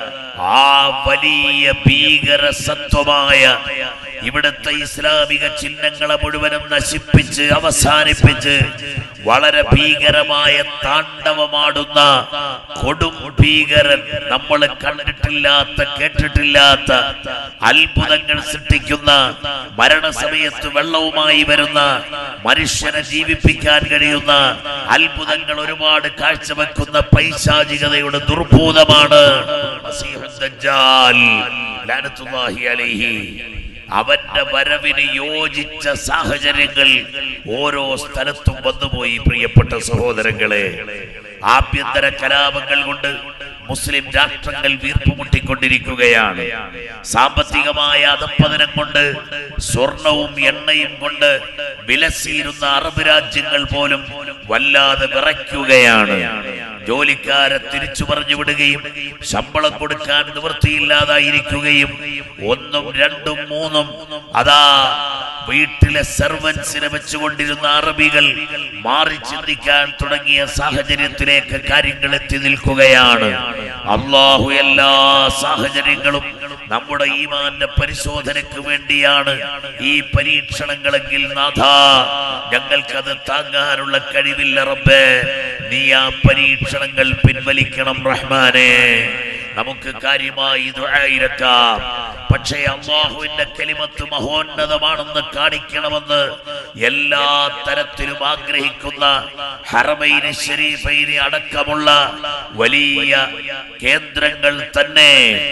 ആ വലിയ ഭീകര സത്വമായ ഇവിടുത്തെ ഇസ്ലാമിക ചിഹ്നങ്ങളെ മുഴുവനും നശിപ്പിച്ച് അവസാനിപ്പിച്ച് വളരെ ഭീകരമായ താണ്ഡവമാടുന്ന കൊടും ഭീകരൻ, നമ്മൾ കണ്ടിട്ടില്ലാത്ത കേട്ടിട്ടില്ലാത്ത അത്ഭുതങ്ങൾ സൃഷ്ടിക്കുന്ന, മരണസമയത്ത് വെള്ളവുമായി വരുന്ന, മനുഷ്യനെ ജീവിപ്പിക്കാൻ കഴിയുന്ന അത്ഭുതങ്ങൾ ഒരുപാട് കാഴ്ചവെക്കുന്ന പൈശാചികതയുടെ ദുർഭൂതമാണ് മസീഹുദ് ദജ്ജാൽ ലഅനത്തുല്ലാഹി അലൈഹി. അവന്റെ വരവിന് യോജിച്ച സാഹചര്യങ്ങൾ ഓരോ സ്ഥലത്തും വന്നുപോയി. പ്രിയപ്പെട്ട സഹോദരങ്ങളെ, ആഭ്യന്തര കലാപങ്ങൾ കൊണ്ട് മുസ്ലിം രാഷ്ട്രങ്ങൾ വീർപ്പുമുട്ടിക്കൊണ്ടിരിക്കുകയാണ്. സാമ്പത്തികമായ അധപ്പതനം കൊണ്ട്, സ്വർണവും എണ്ണയും കൊണ്ട് വിലസിയിരുന്ന അറബ് രാജ്യങ്ങൾ പോലും വല്ലാതെ വിറയ്ക്കുകയാണ്. ജോലിക്കാരെ തിരിച്ചു പറഞ്ഞു വിടുകയും ശമ്പളം കൊടുക്കാൻ നിവൃത്തിയില്ലാതായിരിക്കുകയും ഒന്നും രണ്ടും മൂന്നും അതാ വീട്ടിലെ സെർവൻസിനെ വെച്ചുകൊണ്ടിരുന്ന അറബികൾ മാറി ചിന്തിക്കാൻ തുടങ്ങിയ സാഹചര്യത്തിലേക്ക് കാര്യങ്ങൾ എത്തി നിൽക്കുകയാണ്. അല്ലാഹു എല്ലാ സാഹചര്യങ്ങളും നമ്മുടെ ഈമാന്റെ പരിശോധനയ്ക്ക് വേണ്ടിയാണ് ഈ പരീക്ഷണങ്ങളെങ്കിൽ നാഥാ ഞങ്ങൾക്കത് താങ്ങാനുള്ള കഴിവില്ല റബ്ബേ. നീ ആ പരീക്ഷണങ്ങൾ പിൻവലിക്കണം റഹ്മാനെ. നമുക്ക് കാര്യമായി ദുആയിരക്കാം. പക്ഷേ അല്ലാഹുവിന്റെ കലിമത്ത് മഹോന്നതമാണെന്ന് കാണിക്കണമെന്ന് എല്ലാ തരത്തിലും ആഗ്രഹിക്കുന്ന ഹറമൈനി ശരീഫൈനി അടക്കമുള്ള വലിയ കേന്ദ്രങ്ങൾ തന്നെ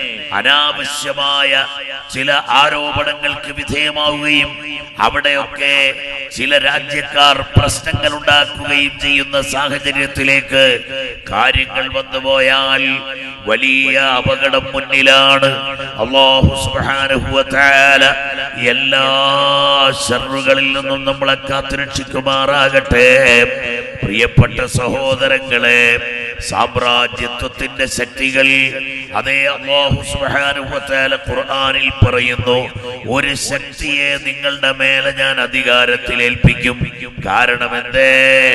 അനാവശ്യമായ ചില ആരോപണങ്ങൾക്ക് വിധേയമാവുകയും അവിടെയൊക്കെ ചില രാജ്യക്കാർ പ്രശ്നങ്ങൾ ഉണ്ടാക്കുകയും ചെയ്യുന്ന സാഹചര്യത്തിലേക്ക് കാര്യങ്ങൾ വന്നുപോയാൽ വലിയ അപകടം മുന്നിലാണ്. അല്ലാഹു സുബ്ഹാനഹു വ തആല എല്ലാ ശർറുകളിൽ നിന്നും നമ്മളെ കാത്തുരക്ഷിക്കുമാറാകട്ടെ. പ്രിയപ്പെട്ട സഹോദരങ്ങളെ, സാമ്രാജ്യത്വത്തിന്റെ ശക്തികൾ, അതേ അല്ലാഹു സുബ്ഹാനഹു വ തആല ഖുർആനിൽ പറയുന്നു, ഒരു ശക്തിയെ നിങ്ങളുടെ മേലെ ഞാൻ അധികാരത്തിൽ ഏൽപ്പിക്കും. കാരണം എന്തേ?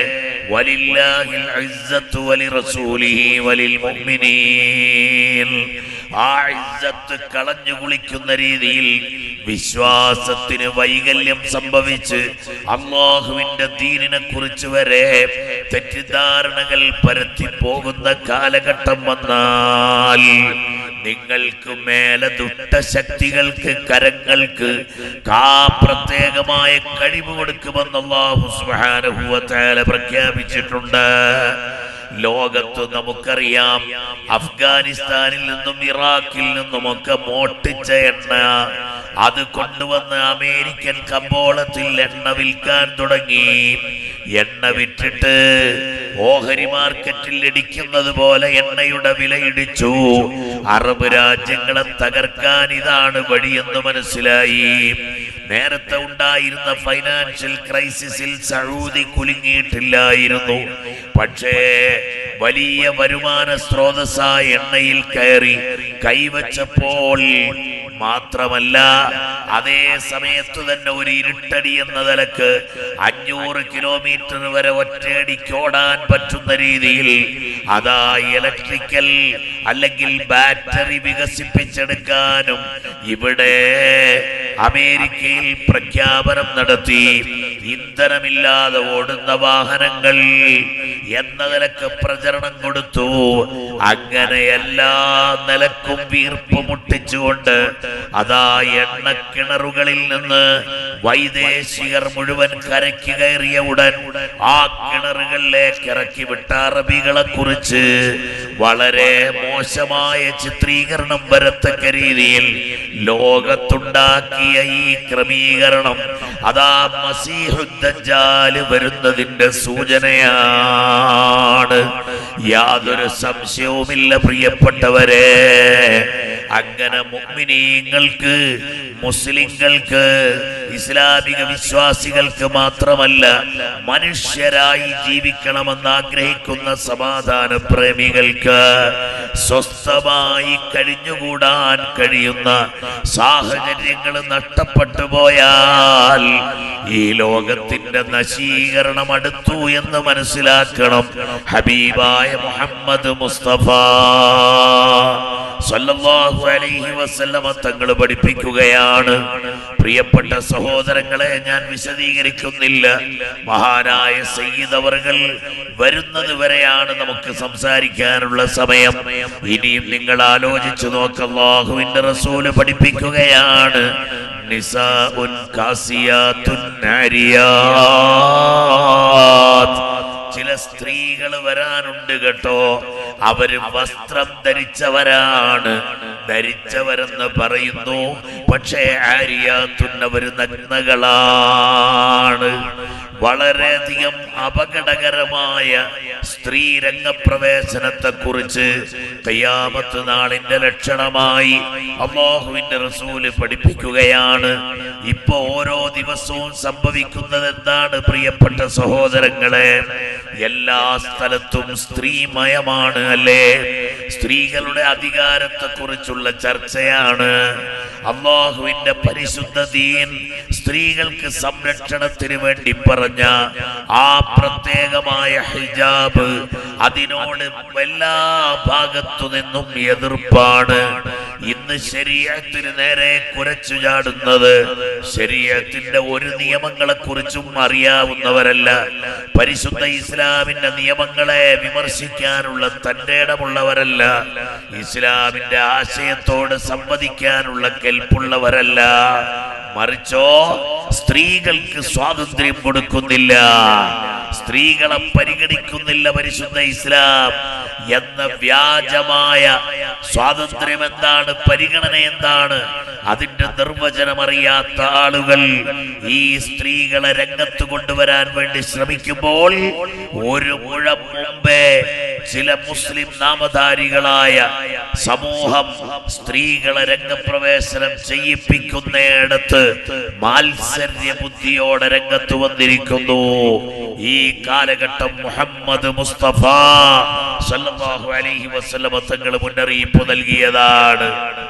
വലില്ലാഹിൽ ഇസ്സത്തു വലിറസൂലിഹി വലിൽ മുഅ്മിനീൻ. ആ ഇസ്സത്ത് കളഞ്ഞു കുളിക്കുന്ന രീതിയിൽ വിശ്വാസത്തിന് വൈകല്യം സംഭവിച്ച് അല്ലാഹുവിന്റെ ദീനിനെ കുറിച്ച് വരെ തെറ്റിദ്ധാരണകൾ പരത്തി പോകുന്ന കാലഘട്ടം വന്നാൽ നിങ്ങൾക്ക് മേലെ ദുഷ്ടശക്തികൾക്ക്, കരങ്ങൾക്ക് കാ പ്രത്യേകമായ കഴിവ് കൊടുക്കുമെന്ന് അല്ലാഹു സുബ്ഹാനഹു വ തആല പ്രഖ്യാപിച്ചിട്ടുണ്ട്. ലോകത്ത് നമുക്കറിയാം, അഫ്ഗാനിസ്ഥാനിൽ നിന്നും ഇറാഖിൽ നിന്നുമൊക്കെ മോട്ടിച്ച എണ്ണ അത് കൊണ്ടുവന്ന് അമേരിക്കൻ കമ്പോളത്തിൽ എണ്ണ വിൽക്കാൻ തുടങ്ങി. എണ്ണ വിറ്റിട്ട് ഓഹരി മാർക്കറ്റിൽ ഇടിക്കുന്നത് പോലെ എണ്ണയുടെ വില ഇടിച്ചു. അറബ് രാജ്യങ്ങളെ തകർക്കാൻ ഇതാണ് വഴിയെന്ന് മനസ്സിലായി. നേരത്തെ ഉണ്ടായിരുന്ന ഫൈനാൻഷ്യൽ ക്രൈസിസിൽ സൗദി കുലുങ്ങിയിട്ടില്ലായിരുന്നു. പക്ഷേ വലിയ വരുമാന സ്രോതസ്സായ എണ്ണയിൽ കയറി കൈവച്ചപ്പോൾ മാത്രമല്ല, അതേ സമയത്ത് തന്നെ ഒരു ഇരുട്ടടി എന്ന നിലക്ക് അഞ്ഞൂറ് കിലോമീറ്റർ വരെ ഒറ്റയടിക്ക് ഓടാൻ പറ്റുന്ന രീതിയിൽ അതാ ഇലക്ട്രിക്കൽ അല്ലെങ്കിൽ ബാറ്ററി വികസിപ്പിച്ചെടുക്കാനും ഇവിടെ അമേരിക്കയിൽ പ്രഖ്യാപനം നടത്തി. ഇന്ധനമില്ലാതെ ഓടുന്ന വാഹനങ്ങൾ എന്ന നിലക്ക് പ്രചരണം കൊടുത്തു. അങ്ങനെ എല്ലാ നിലക്കും വീർപ്പ് മുട്ടിച്ചുകൊണ്ട് അതാ എണ്ണക്കിണറുകളിൽ നിന്ന് വൈദേശികർ മുഴുവൻ കരയ്ക്ക് കയറിയ ഉടൻ ആ കിണറുകളിലേക്ക് ഇറക്കി വിട്ട അറബികളെ കുറിച്ച് വളരെ മോശമായ ചിത്രീകരണം വരത്തക്ക രീതിയിൽ ലോകത്തുണ്ടാക്കിയ ഈ ക്രമീകരണം അതാ മസീഹുദ് ദജ്ജാൽ വരുന്നതിന്റെ സൂചനയാണ്. യാതൊരു സംശയവുമില്ല പ്രിയപ്പെട്ടവരെ, അങ്ങനെ മുഅ്മിനീങ്ങൾക്ക്, മുസ്ലിങ്ങൾക്ക്, ഇസ്ലാമിക വിശ്വാസികൾക്ക് മാത്രമല്ല മനുഷ്യരായി ജീവിക്കണമെന്ന് ആഗ്രഹിക്കുന്ന സമാധാന പ്രേമികൾക്ക് സ്വസ്ഥമായി കഴിഞ്ഞുകൂടാൻ കഴിയുന്ന സാഹചര്യങ്ങൾ നഷ്ടപ്പെട്ടു പോയാൽ ഈ ലോകത്തിന്റെ നശീകരണം അടുത്തു എന്ന് മനസ്സിലാക്കണം. ഹബീബായ മുഹമ്മദ് മുസ്തഫ സല്ലല്ലാഹു അലൈഹി വസല്ലമ തങ്ങൾ പഠിപ്പിക്കുകയാണ്. പ്രിയപ്പെട്ട സഹോദരങ്ങളെ, ഞാൻ വിശദീകരിക്കുന്നില്ല. മഹാനായ സയ്യിദ് അവർകൾ വരുന്നത് വരെയാണ് നമുക്ക് സംസാരിക്കാനുള്ള സമയം. ഇനിയും നിങ്ങൾ ആലോചിച്ചു നോക്ക്. അല്ലാഹുവിന്റെ റസൂല് പഠിപ്പിക്കുകയാണ്, നിസാഉൻ കാസിയാത്തുൻ നാരിയാത്ത്. ചില സ്ത്രീകൾ വരാനുണ്ട് കേട്ടോ. അവര് വസ്ത്രം ധരിച്ചവരാണ്. ധരിച്ചവരെന്ന് പറയുന്നു, പക്ഷേ ആരിയാത്തുൻ, അവര് നഗ്നകളാണ്. വളരെയധികം അപകടകരമായ സ്ത്രീ രംഗപ്രവേശനത്തെ കുറിച്ച് ഖിയാമത്ത് നാളിന്റെ ലക്ഷണമായി അല്ലാഹുവിന്റെ റസൂല് പഠിപ്പിക്കുകയാണ്. ഇപ്പൊ ഓരോ ദിവസവും സംഭവിക്കുന്നത് എന്താണ് പ്രിയപ്പെട്ട സഹോദരങ്ങളെ? എല്ലാ സ്ഥലത്തും സ്ത്രീമയമാണ് അല്ലേ? സ്ത്രീകളുടെ അധികാരത്തെ കുറിച്ചുള്ള ചർച്ചയാണ്. അല്ലാഹുവിന്റെ പരിശുദ്ധ ദീൻ സ്ത്രീകൾക്ക് സംരക്ഷണത്തിന് വേണ്ടി പറഞ്ഞ ആ പ്രത്യേകമായ ഹിജാബ്, അതിനോട് എല്ലാ ഭാഗത്തു നിന്നും എതിർപ്പാണ്. ഇന്ന് ശരീഅത്തിന് നേരെ കുരച്ചു ചാടുന്നത് ശരീഅത്തിന്റെ ഒരു നിയമങ്ങളെ കുറിച്ചും അറിയാവുന്നവരല്ല. പരിശുദ്ധ ഇസ്ലാമിന്റെ നിയമങ്ങളെ വിമർശിക്കാനുള്ള തന്റെ ഇടമുള്ളവരല്ല. ഇസ്ലാമിന്റെ ആശയത്തോട് സംവദിക്കാനുള്ള കെൽപ്പുള്ളവരല്ല. മറിച്ചോ സ്ത്രീകൾക്ക് സ്വാതന്ത്ര്യം കൊടുക്കുന്നില്ല, സ്ത്രീകളെ പരിഗണിക്കുന്നില്ല പരിശുദ്ധ ഇസ്ലാം എന്ന വ്യാജമായ സ്വാതന്ത്ര്യം എന്താണ്, പരിഗണന എന്താണ്, അതിന്റെ നിർവചനം അറിയാത്ത ആളുകൾ ഈ സ്ത്രീകളെ രംഗത്ത് കൊണ്ടുവരാൻ വേണ്ടി ശ്രമിക്കുമ്പോൾ ഒരു മുഴം മുമ്പേ ചില മുസ്ലിം നാമധാരികളായ സമൂഹം സ്ത്രീകളെ രംഗപ്രവേശനം ചെയ്യിപ്പിക്കുന്നിടത്ത് മാത്സര്യ ബുദ്ധിയോടെ രംഗത്ത് വന്നിരിക്കുന്നു. ഈ കാലഘട്ടം മുഹമ്മദ് മുസ്തഫ സല്ലല്ലാഹു അലൈഹി വസല്ലമ തങ്ങൾ മുന്നറിയിപ്പ് നൽകിയതാണ്.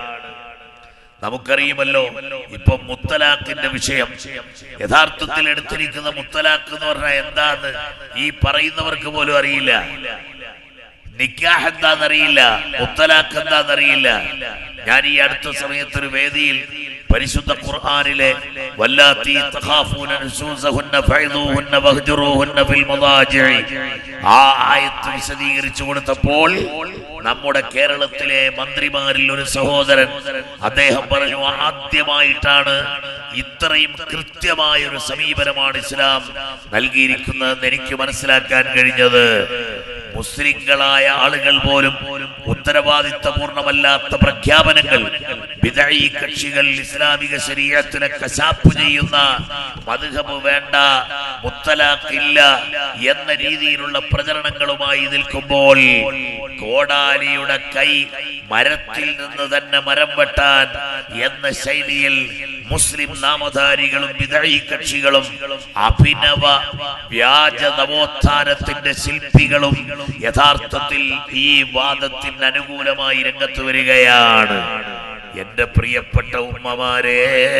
നമുക്കറിയുമല്ലോ, ഇപ്പൊ മുത്തലാഖിന്റെ വിഷയം. യഥാർത്ഥത്തിൽ എടുത്തിരിക്കുന്ന മുത്തലാഖ് എന്ന് പറഞ്ഞാൽ എന്താന്ന് ഈ പറയുന്നവർക്ക് പോലും അറിയില്ല. നിക്കാഹ് എന്താന്നറിയില്ല, മുത്തലാഖ് എന്താന്നറിയില്ല. ഞാൻ ഈ അടുത്ത സമയത്തൊരു വേദിയിൽ പരിശുദ്ധ ഖുർആനിലെ വല്ലാത്തി തഖാഫൂന നുശൂസഹുന്ന ഫഅദൂഹുന്ന വഹ്ജുറൂഹുന്ന ഫിൽ മദാജിഇ ആ ആയത്ത് വിശദീകരിച്ചു കൊടുത്തപ്പോൾ നമ്മുടെ കേരളത്തിലെ മന്ത്രിമാരിൽ ഒരു സഹോദരൻ അദ്ദേഹം പറഞ്ഞു, ആദ്യമായിട്ടാണ് ഇത്രയും കൃത്യമായ ഒരു സമീപനമാണ് ഇസ്ലാം നൽകിയിരിക്കുന്നതെന്ന് എനിക്ക് മനസ്സിലാക്കാൻ കഴിഞ്ഞത്. മുസ്ലിങ്ങളായ ആളുകൾ പോലും ഉത്തരവാദിത്തപൂർണമല്ലാത്ത പ്രഖ്യാപനങ്ങൾ, ബിദ്ഈ കക്ഷികൾ ഇസ്ലാമിക ശരീഅത്തിനെ കശാപ്പ് ചെയ്യുന്ന മദ്ഹബ് വേണ്ട, മുത്തലാഖ് ഇല്ല എന്ന രീതിയിലുള്ള പ്രചരണങ്ങളുമായി നിൽക്കുമ്പോൾ കോടാലിയുടെ കൈ മരത്തിൽ നിന്ന് തന്നെ മരം വെട്ടാൻ എന്ന ശൈലിയിൽ മുസ്ലിം നാമധാരികളും ബിദ്ഈ കക്ഷികളും അഭിനവ വ്യാജ നവോത്ഥാനത്തിന്റെ ശില്പികളും യഥാർത്ഥത്തിൽ ഈ വാദത്തിന് അനുകൂലമായി രംഗത്ത് വരികയാണ്. എന്റെ പ്രിയപ്പെട്ട ഉമ്മമാരെ,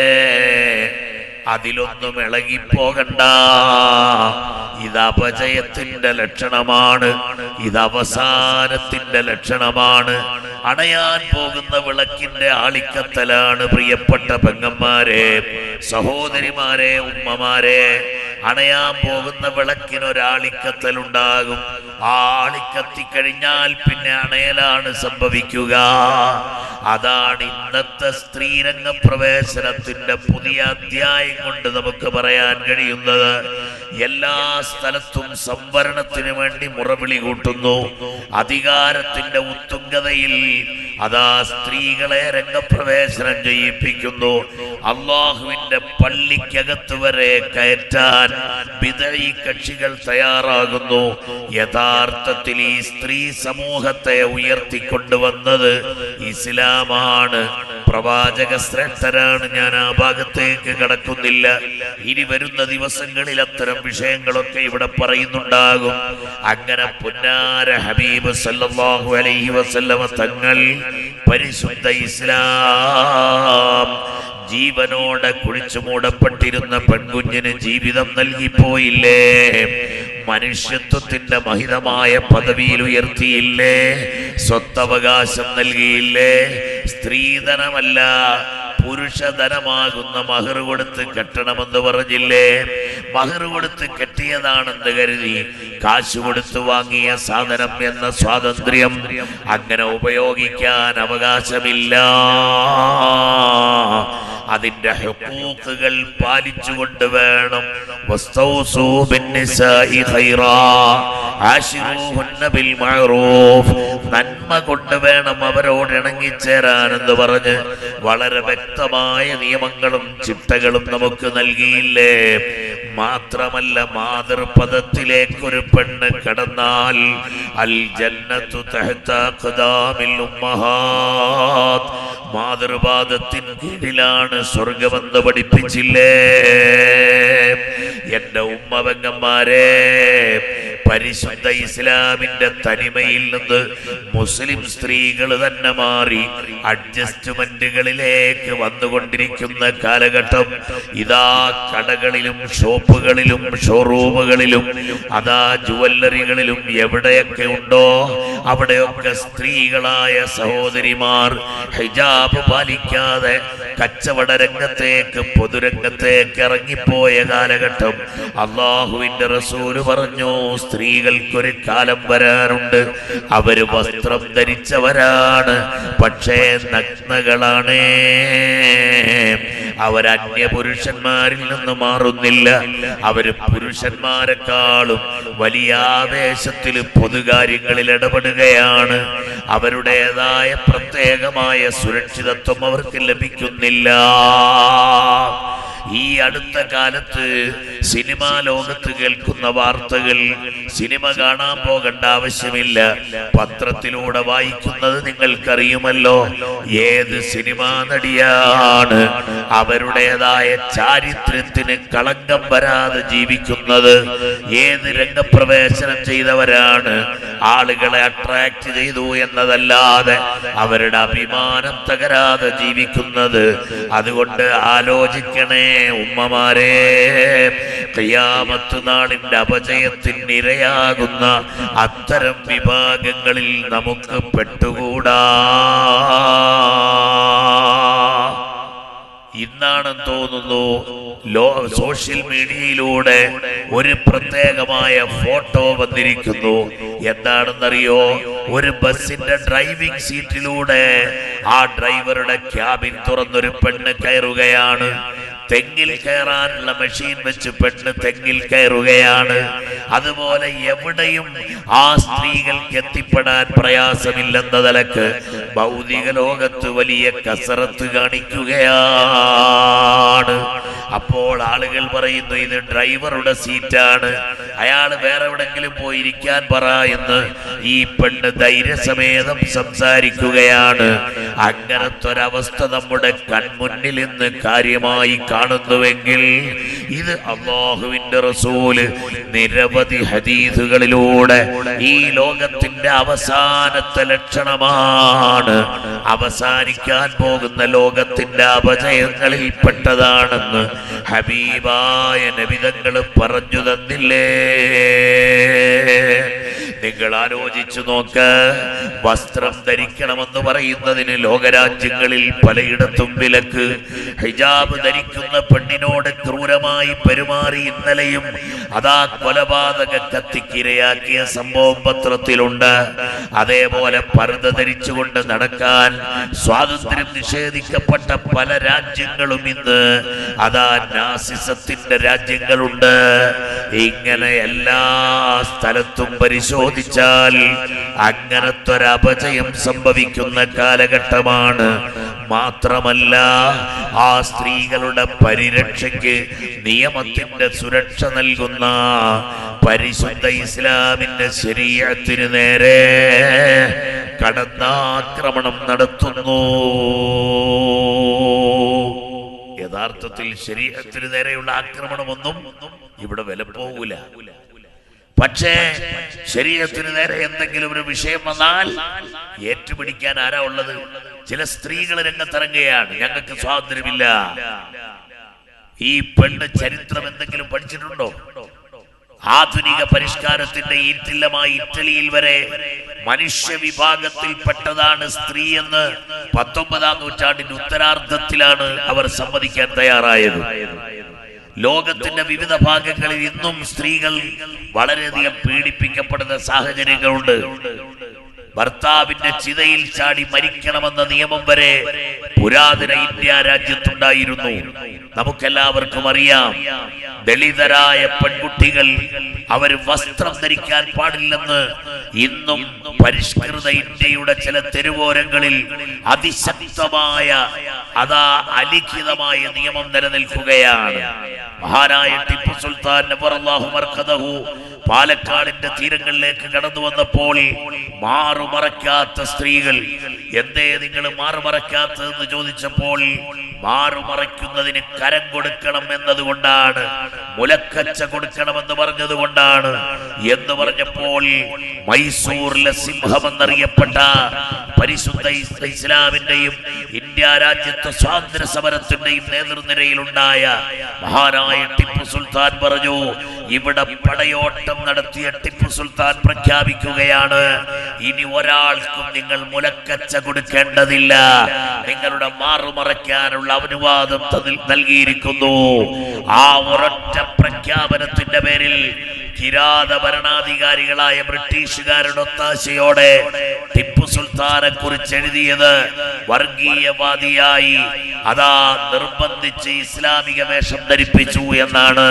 അതിലൊന്നും ഇളകിപ്പോകണ്ട. ഇത് അപജയത്തിന്റെ ലക്ഷണമാണ്, ഇത് അവസാനത്തിന്റെ ലക്ഷണമാണ്, അണയാൻ പോകുന്ന വിളക്കിന്റെ ആളിക്കത്തലാണ്. പ്രിയപ്പെട്ട പെങ്ങന്മാരെ, സഹോദരിമാരെ, ഉമ്മമാരെ, അണയാൻ പോകുന്ന വിളക്കിനൊരാളിക്കത്തലുണ്ടാകും. ആ ആളിക്കത്തിക്കഴിഞ്ഞാൽ പിന്നെ അണയലാണ് സംഭവിക്കുക. അതാണ് ഇന്നത്തെ സ്ത്രീരംഗ പ്രവേശനത്തിന്റെ പുതിയ അധ്യായം കൊണ്ട് നമുക്ക് പറയാൻ കഴിയുന്നത്. എല്ലാ സ്ഥലത്തും സംവരണത്തിന് വേണ്ടി മുറവിളി കൂട്ടുന്നു. അധികാരത്തിന്റെ ഉത്തുംഗതയിൽ അതാ സ്ത്രീകളെ രംഗപ്രവേശനം ചെയ്യിപ്പിക്കുന്നു. അള്ളാഹുവിന്റെ പള്ളിക്കകത്ത് വരെ കയറ്റാൻ ബിദ്ഈ കക്ഷികൾ തയ്യാറാകുന്നു. യഥാ യഥാർത്ഥത്തിൽ ഈ സ്ത്രീ സമൂഹത്തെ ഉയർത്തിക്കൊണ്ടുവന്നത് ഇസ്ലാമാണ്. പ്രവാചക ശ്രേഷ്ഠരാണ്. ഞാൻ ആ ഭാഗത്തേക്ക് കടക്കുന്നില്ല. ഇനി വരുന്ന ദിവസങ്ങളിൽ അത്തരം വിഷയങ്ങളൊക്കെ ഇവിടെ പറയുന്നുണ്ടാകും. അങ്ങനെ പുന്നാര ഹബീബ് സല്ലല്ലാഹു അലൈഹി വസല്ലമ തങ്ങൾ പരിശുദ്ധ ഇസ്ലാം ജീവനോടെ കുഴിച്ചു മൂടപ്പെട്ടിരുന്ന പെൺകുഞ്ഞിന് ജീവിതം നൽകിപ്പോയില്ലേ? മനുഷ്യത്വത്തിന്റെ മഹിതമായ പദവിയിൽ ഉയർത്തിയില്ലേ? സ്വത്തവകാശം നൽകിയില്ലേ? സ്ത്രീധനമല്ല പുരുഷധനമാകുന്ന മഹർ കൊടുത്ത് കെട്ടണമെന്ന് പറഞ്ഞില്ലേ? മഹർ കൊടുത്ത് കെട്ടിയതാണെന്ന് കരുതി കാശ് കൊടുത്ത് വാങ്ങിയ സാധനം എന്ന സ്വാതന്ത്ര്യം അങ്ങനെ ഉപയോഗിക്കാൻ അവകാശമില്ല. അതിന്റെ ഹുഖൂഖുകൾ പാലിച്ചുകൊണ്ട് വേണം. വസ്തൗസൂ ബിന്നിസാഇ ഖൈറാ ആശിറൂഹുന്ന ബിൽ മഅറൂഫ്. നന്മ കൊണ്ട് വേണം അവരോട് ഇണങ്ങിച്ചേരാനെന്ന് പറഞ്ഞ് വളരെ വ്യക്തമായ നിയമങ്ങളും ചിട്ടകളും നമുക്ക് നൽകിയില്ലേ? മാത്രമല്ല, മാതൃപദത്തിലേക്കൊരു പെണ്ണ് കടന്നാൽ അൽ ജന്നത്തു തഹ്ത ഖദാമിൽ ഉമ്മഹാത്ത്, മാതൃപാദത്തിന് കീഴിലാണ് സ്വർഗമെന്ന് പഠിപ്പിച്ചില്ലേ? എന്റെ ഉമ്മവെങ്ങന്മാരെ, പരിശുദ്ധ ഇസ്ലാമിന്റെ തനിമയിൽ നിന്ന് മുസ്ലിം സ്ത്രീകൾ തന്നെ മാറി അഡ്ജസ്റ്റ്മെന്റുകളിലേക്ക് വന്നുകൊണ്ടിരിക്കുന്ന കാലഘട്ടം ഇതാ. കടകളിലും ഷോപ്പുകളിലും ഷോറൂമുകളിലും അതാ ജുവല്ലറികളിലും എവിടെയൊക്കെ ഉണ്ടോ അവിടെയൊക്കെ സ്ത്രീകളായ സഹോദരിമാർ ഹിജാബ് പാലിക്കാതെ കച്ചവട രംഗത്തേക്ക് പൊതുരംഗത്തേക്ക് ഇറങ്ങിപ്പോയ കാലഘട്ടം. അള്ളാഹുവിന്റെ റസൂല് പറഞ്ഞു, സ്ത്രീകൾക്കൊരു കാലം വരാനുണ്ട്. അവര് വസ്ത്രം ധരിച്ചവരാണ്, പക്ഷേ നഗ്നകളാണ്. അവരന്യ പുരുഷന്മാരിൽ നിന്ന് മാറുന്നില്ല. അവര് പുരുഷന്മാരെക്കാളും വലിയ ആവേശത്തിൽ പൊതുകാര്യങ്ങളിൽ ഇടപെടുകയാണ്. അവരുടേതായ പ്രത്യേകമായ സുരക്ഷിതത്വം അവർക്ക് ലഭിക്കുന്നില്ല. ഈ അടുത്ത കാലത്ത് സിനിമാ ലോകത്ത് കേൾക്കുന്ന വാർത്തകൾ സിനിമ കാണാൻ പോകേണ്ട ആവശ്യമില്ല, പത്രത്തിലൂടെ വായിക്കുന്നത് നിങ്ങൾക്കറിയുമല്ലോ. ഏത് സിനിമാ നടിയാണ് അവരുടേതായ ചാരിത്രത്തിന് കളങ്കം വരാതെ ജീവിക്കുന്നത്? ഏത് രംഗപ്രവേശനം ചെയ്തവരാണ് ആളുകളെ അട്രാക്ട് ചെയ്തു എന്നതല്ലാതെ അവരുടെ അഭിമാനം തകരാതെ ജീവിക്കുന്നത്? അതുകൊണ്ട് ആലോചിക്കണേ ഉമ്മമാരെ, ഖിയാമത്ത് നാളിന്റെ അപജയത്തിന് ഇരയാകുന്ന അത്തരം വിഭാഗങ്ങളിൽ നമുക്ക് പെട്ടുകൂടാ. ഇന്നാണെന്ന് തോന്നുന്നു ലോ സോഷ്യൽ മീഡിയയിലൂടെ ഒരു പ്രത്യേകമായ ഫോട്ടോ വന്നിരിക്കുന്നു. എന്താണെന്നറിയോ? ഒരു ബസിന്റെ ഡ്രൈവിംഗ് സീറ്റിലൂടെ ആ ഡ്രൈവറുടെ ക്യാബിൻ തുറന്നൊരു പെണ്ണ് കയറുകയാണ്. തെങ്ങിൽ കയറാനുള്ള മെഷീൻ വെച്ച് പെണ്ണ് തെങ്ങിൽ കയറുകയാണ്. അതുപോലെ എവിടെയും ആ സ്ത്രീകൾക്ക് എത്തിപ്പെടാൻ പ്രയാസമില്ലെന്ന നിലക്ക് ഭൗതിക ലോകത്ത് വലിയ കസറത്ത് കാണിക്കുകയാണ്. അപ്പോൾ ആളുകൾ പറയുന്നു, ഇത് ഡ്രൈവറുടെ സീറ്റാണ്, അയാൾ വേറെ എവിടെങ്കിലും പോയിരിക്കാൻ പറ എന്ന് ഈ പെണ്ണ് ധൈര്യസമേതം സംസാരിക്കുകയാണ്. അങ്ങനത്തെ ഒരവസ്ഥ നമ്മുടെ കൺമുന്നിൽ നിന്ന് കാര്യമായി കാണുന്നുവെങ്കിൽ ഇത് അല്ലാഹുവിന്റെ റസൂല് നിരവധി ഹദീസുകളിലൂടെ ഈ ലോകത്തിന്റെ അവസാനത്തെ ലക്ഷണമാണ്, അവസാനിക്കാൻ പോകുന്ന ലോകത്തിന്റെ അപജയങ്ങളിൽ പെട്ടതാണെന്ന് ഹബീബായ നബിതങ്ങൾ പറഞ്ഞു തന്നില്ലേ? നിങ്ങൾ ആലോചിച്ചു നോക്ക്. വസ്ത്രം ധരിക്കണമെന്ന് പറയുന്നതിന് ലോകരാജ്യങ്ങളിൽ പലയിടത്തും വിലക്ക്. ഹിജാബ് ധരിക്കുന്ന പെണ്ണിനോട് ക്രൂരമായി പെരുമാറി ഇന്നലെയും അതാ കൊലപാതക കത്തിക്കിരയാക്കിയ സംഭവം പത്രത്തിലുണ്ട്. അതേപോലെ പർദ്ദ ധരിച്ചുകൊണ്ട് നടക്കാൻ സ്വാതന്ത്ര്യം നിഷേധിക്കപ്പെട്ട പല രാജ്യങ്ങളും ഇന്ന് അതാ നാസിസത്തിന്റെ രാജ്യങ്ങളുണ്ട്. ഇങ്ങനെ എല്ലാ സ്ഥലത്തും പരിശോധന പരിശോധിച്ചാൽ അങ്ങനത്തെ ഒരു അപജയം സംഭവിക്കുന്ന കാലഘട്ടമാണ്. മാത്രമല്ല, ആ സ്ത്രീകളുടെ പരിരക്ഷയ്ക്ക് നിയമത്തിന്റെ സുരക്ഷ നൽകുന്ന പരിശുദ്ധ ഇസ്ലാമിന്റെ ശരീഅത്തിന് നേരെ കടന്നാക്രമണം നടത്തുന്നു. യഥാർത്ഥത്തിൽ ശരീഅത്തിന് നേരെയുള്ള ആക്രമണമൊന്നും ഇവിടെ വില പോകൂല. പക്ഷേ ശരീഅത്തിന് നേരെ എന്തെങ്കിലും ഒരു വിഷയം വന്നാൽ ഏറ്റുപിടിക്കാൻ ആരാ ഉള്ളത്? ചില സ്ത്രീകൾ രംഗത്തിറങ്ങുകയാണ്, ഞങ്ങൾക്ക് സ്വാതന്ത്ര്യമില്ല. ഈ പെണ്ണ് ചരിത്രം എന്തെങ്കിലും പഠിച്ചിട്ടുണ്ടോ? ആധുനിക പരിഷ്കാരത്തിന്റെ ഈറ്റില്ലമായി ഇറ്റലിയിൽ വരെ മനുഷ്യ വിഭാഗത്തിൽപ്പെട്ടതാണ് സ്ത്രീ എന്ന് പത്തൊമ്പതാം നൂറ്റാണ്ടിന്റെ ഉത്തരാർദ്ധത്തിലാണ് അവർ സമ്മതിക്കാൻ തയ്യാറായത്. ലോകത്തിന്റെ വിവിധ ഭാഗങ്ങളിൽ ഇന്നും സ്ത്രീകൾ വളരെയധികം പീഡിപ്പിക്കപ്പെടുന്ന സാഹചര്യങ്ങളുണ്ട്. ഭർത്താവിന്റെ ചിതയിൽ ചാടി മരിക്കണമെന്ന നിയമം വരെ പുരാതന ഇന്ത്യ രാജ്യത്തുണ്ടായിരുന്നു. നമുക്കെല്ലാവർക്കും അറിയാം, ദളിതരായ പെൺകുട്ടികൾ അവർ വസ്ത്രം ധരിക്കാൻ പാടില്ലെന്ന് ഇന്നും പരിഷ്കൃത ഇന്ത്യയുടെ ചില തെരുവോരങ്ങളിൽ അതിശക്തമായ അതാ അലിഖിതമായ നിയമം നിലനിൽക്കുകയാണ്. മഹാനായ ടിപ്പു സുൽത്താൻ നവറല്ലാഹു മർഖദഹു പാലക്കാടിന്റെ തീരങ്ങളിലേക്ക് കടന്നു വന്നപ്പോൾ മാറുമറയ്ക്കാത്ത സ്ത്രീകൾ, എന്തേ നിങ്ങൾ മാറുമറയ്ക്കാത്തതെന്ന് ചോദിച്ചപ്പോൾ മാറുമറയ്ക്കുന്നതിന് കരം കൊടുക്കണം എന്നതുകൊണ്ടാണ്, മുലക്കച്ച കൊടുക്കണമെന്ന് പറഞ്ഞതുകൊണ്ടാണ് എന്ന് പറഞ്ഞപ്പോൾ മൈസൂറിലെ സിംഹമെന്നറിയപ്പെട്ട പരിശുദ്ധ ഇസ്ലാമിന്റെയും ഇന്ത്യ രാജ്യത്തെ സ്വാതന്ത്ര്യ സമരത്തിന്റെയും നേതൃനിരയിലുണ്ടായ മഹാനായ ടിപ്പു സുൽത്താൻ പറഞ്ഞു, ഇവിടെ പടയോട്ടം നടത്തിയ ടിപ്പു സുൽത്താൻ പ്രഖ്യാപിക്കുകയാണ്, ഇനി ഒരാൾക്കും നിങ്ങൾ മുലക്കച്ച കൊടുക്കേണ്ടതില്ല, നിങ്ങളുടെ മാറുമറയ്ക്കാനുള്ള അനുവാദം നൽകിയിരിക്കുന്നു. ആ ഒരൊറ്റ പ്രഖ്യാപനത്തിന്റെ പേരിൽ കിരാത ഭരണാധികാരികളായ ബ്രിട്ടീഷുകാരുടെ ഒത്താശയോടെ ടിപ്പു സുൽത്താനെ കുറിച്ച് എഴുതിയത് വർഗീയവാദിയായി അതാ നിർബന്ധിച്ച് ഇസ്ലാമിക വേഷം ധരിപ്പിച്ചു എന്നാണ്.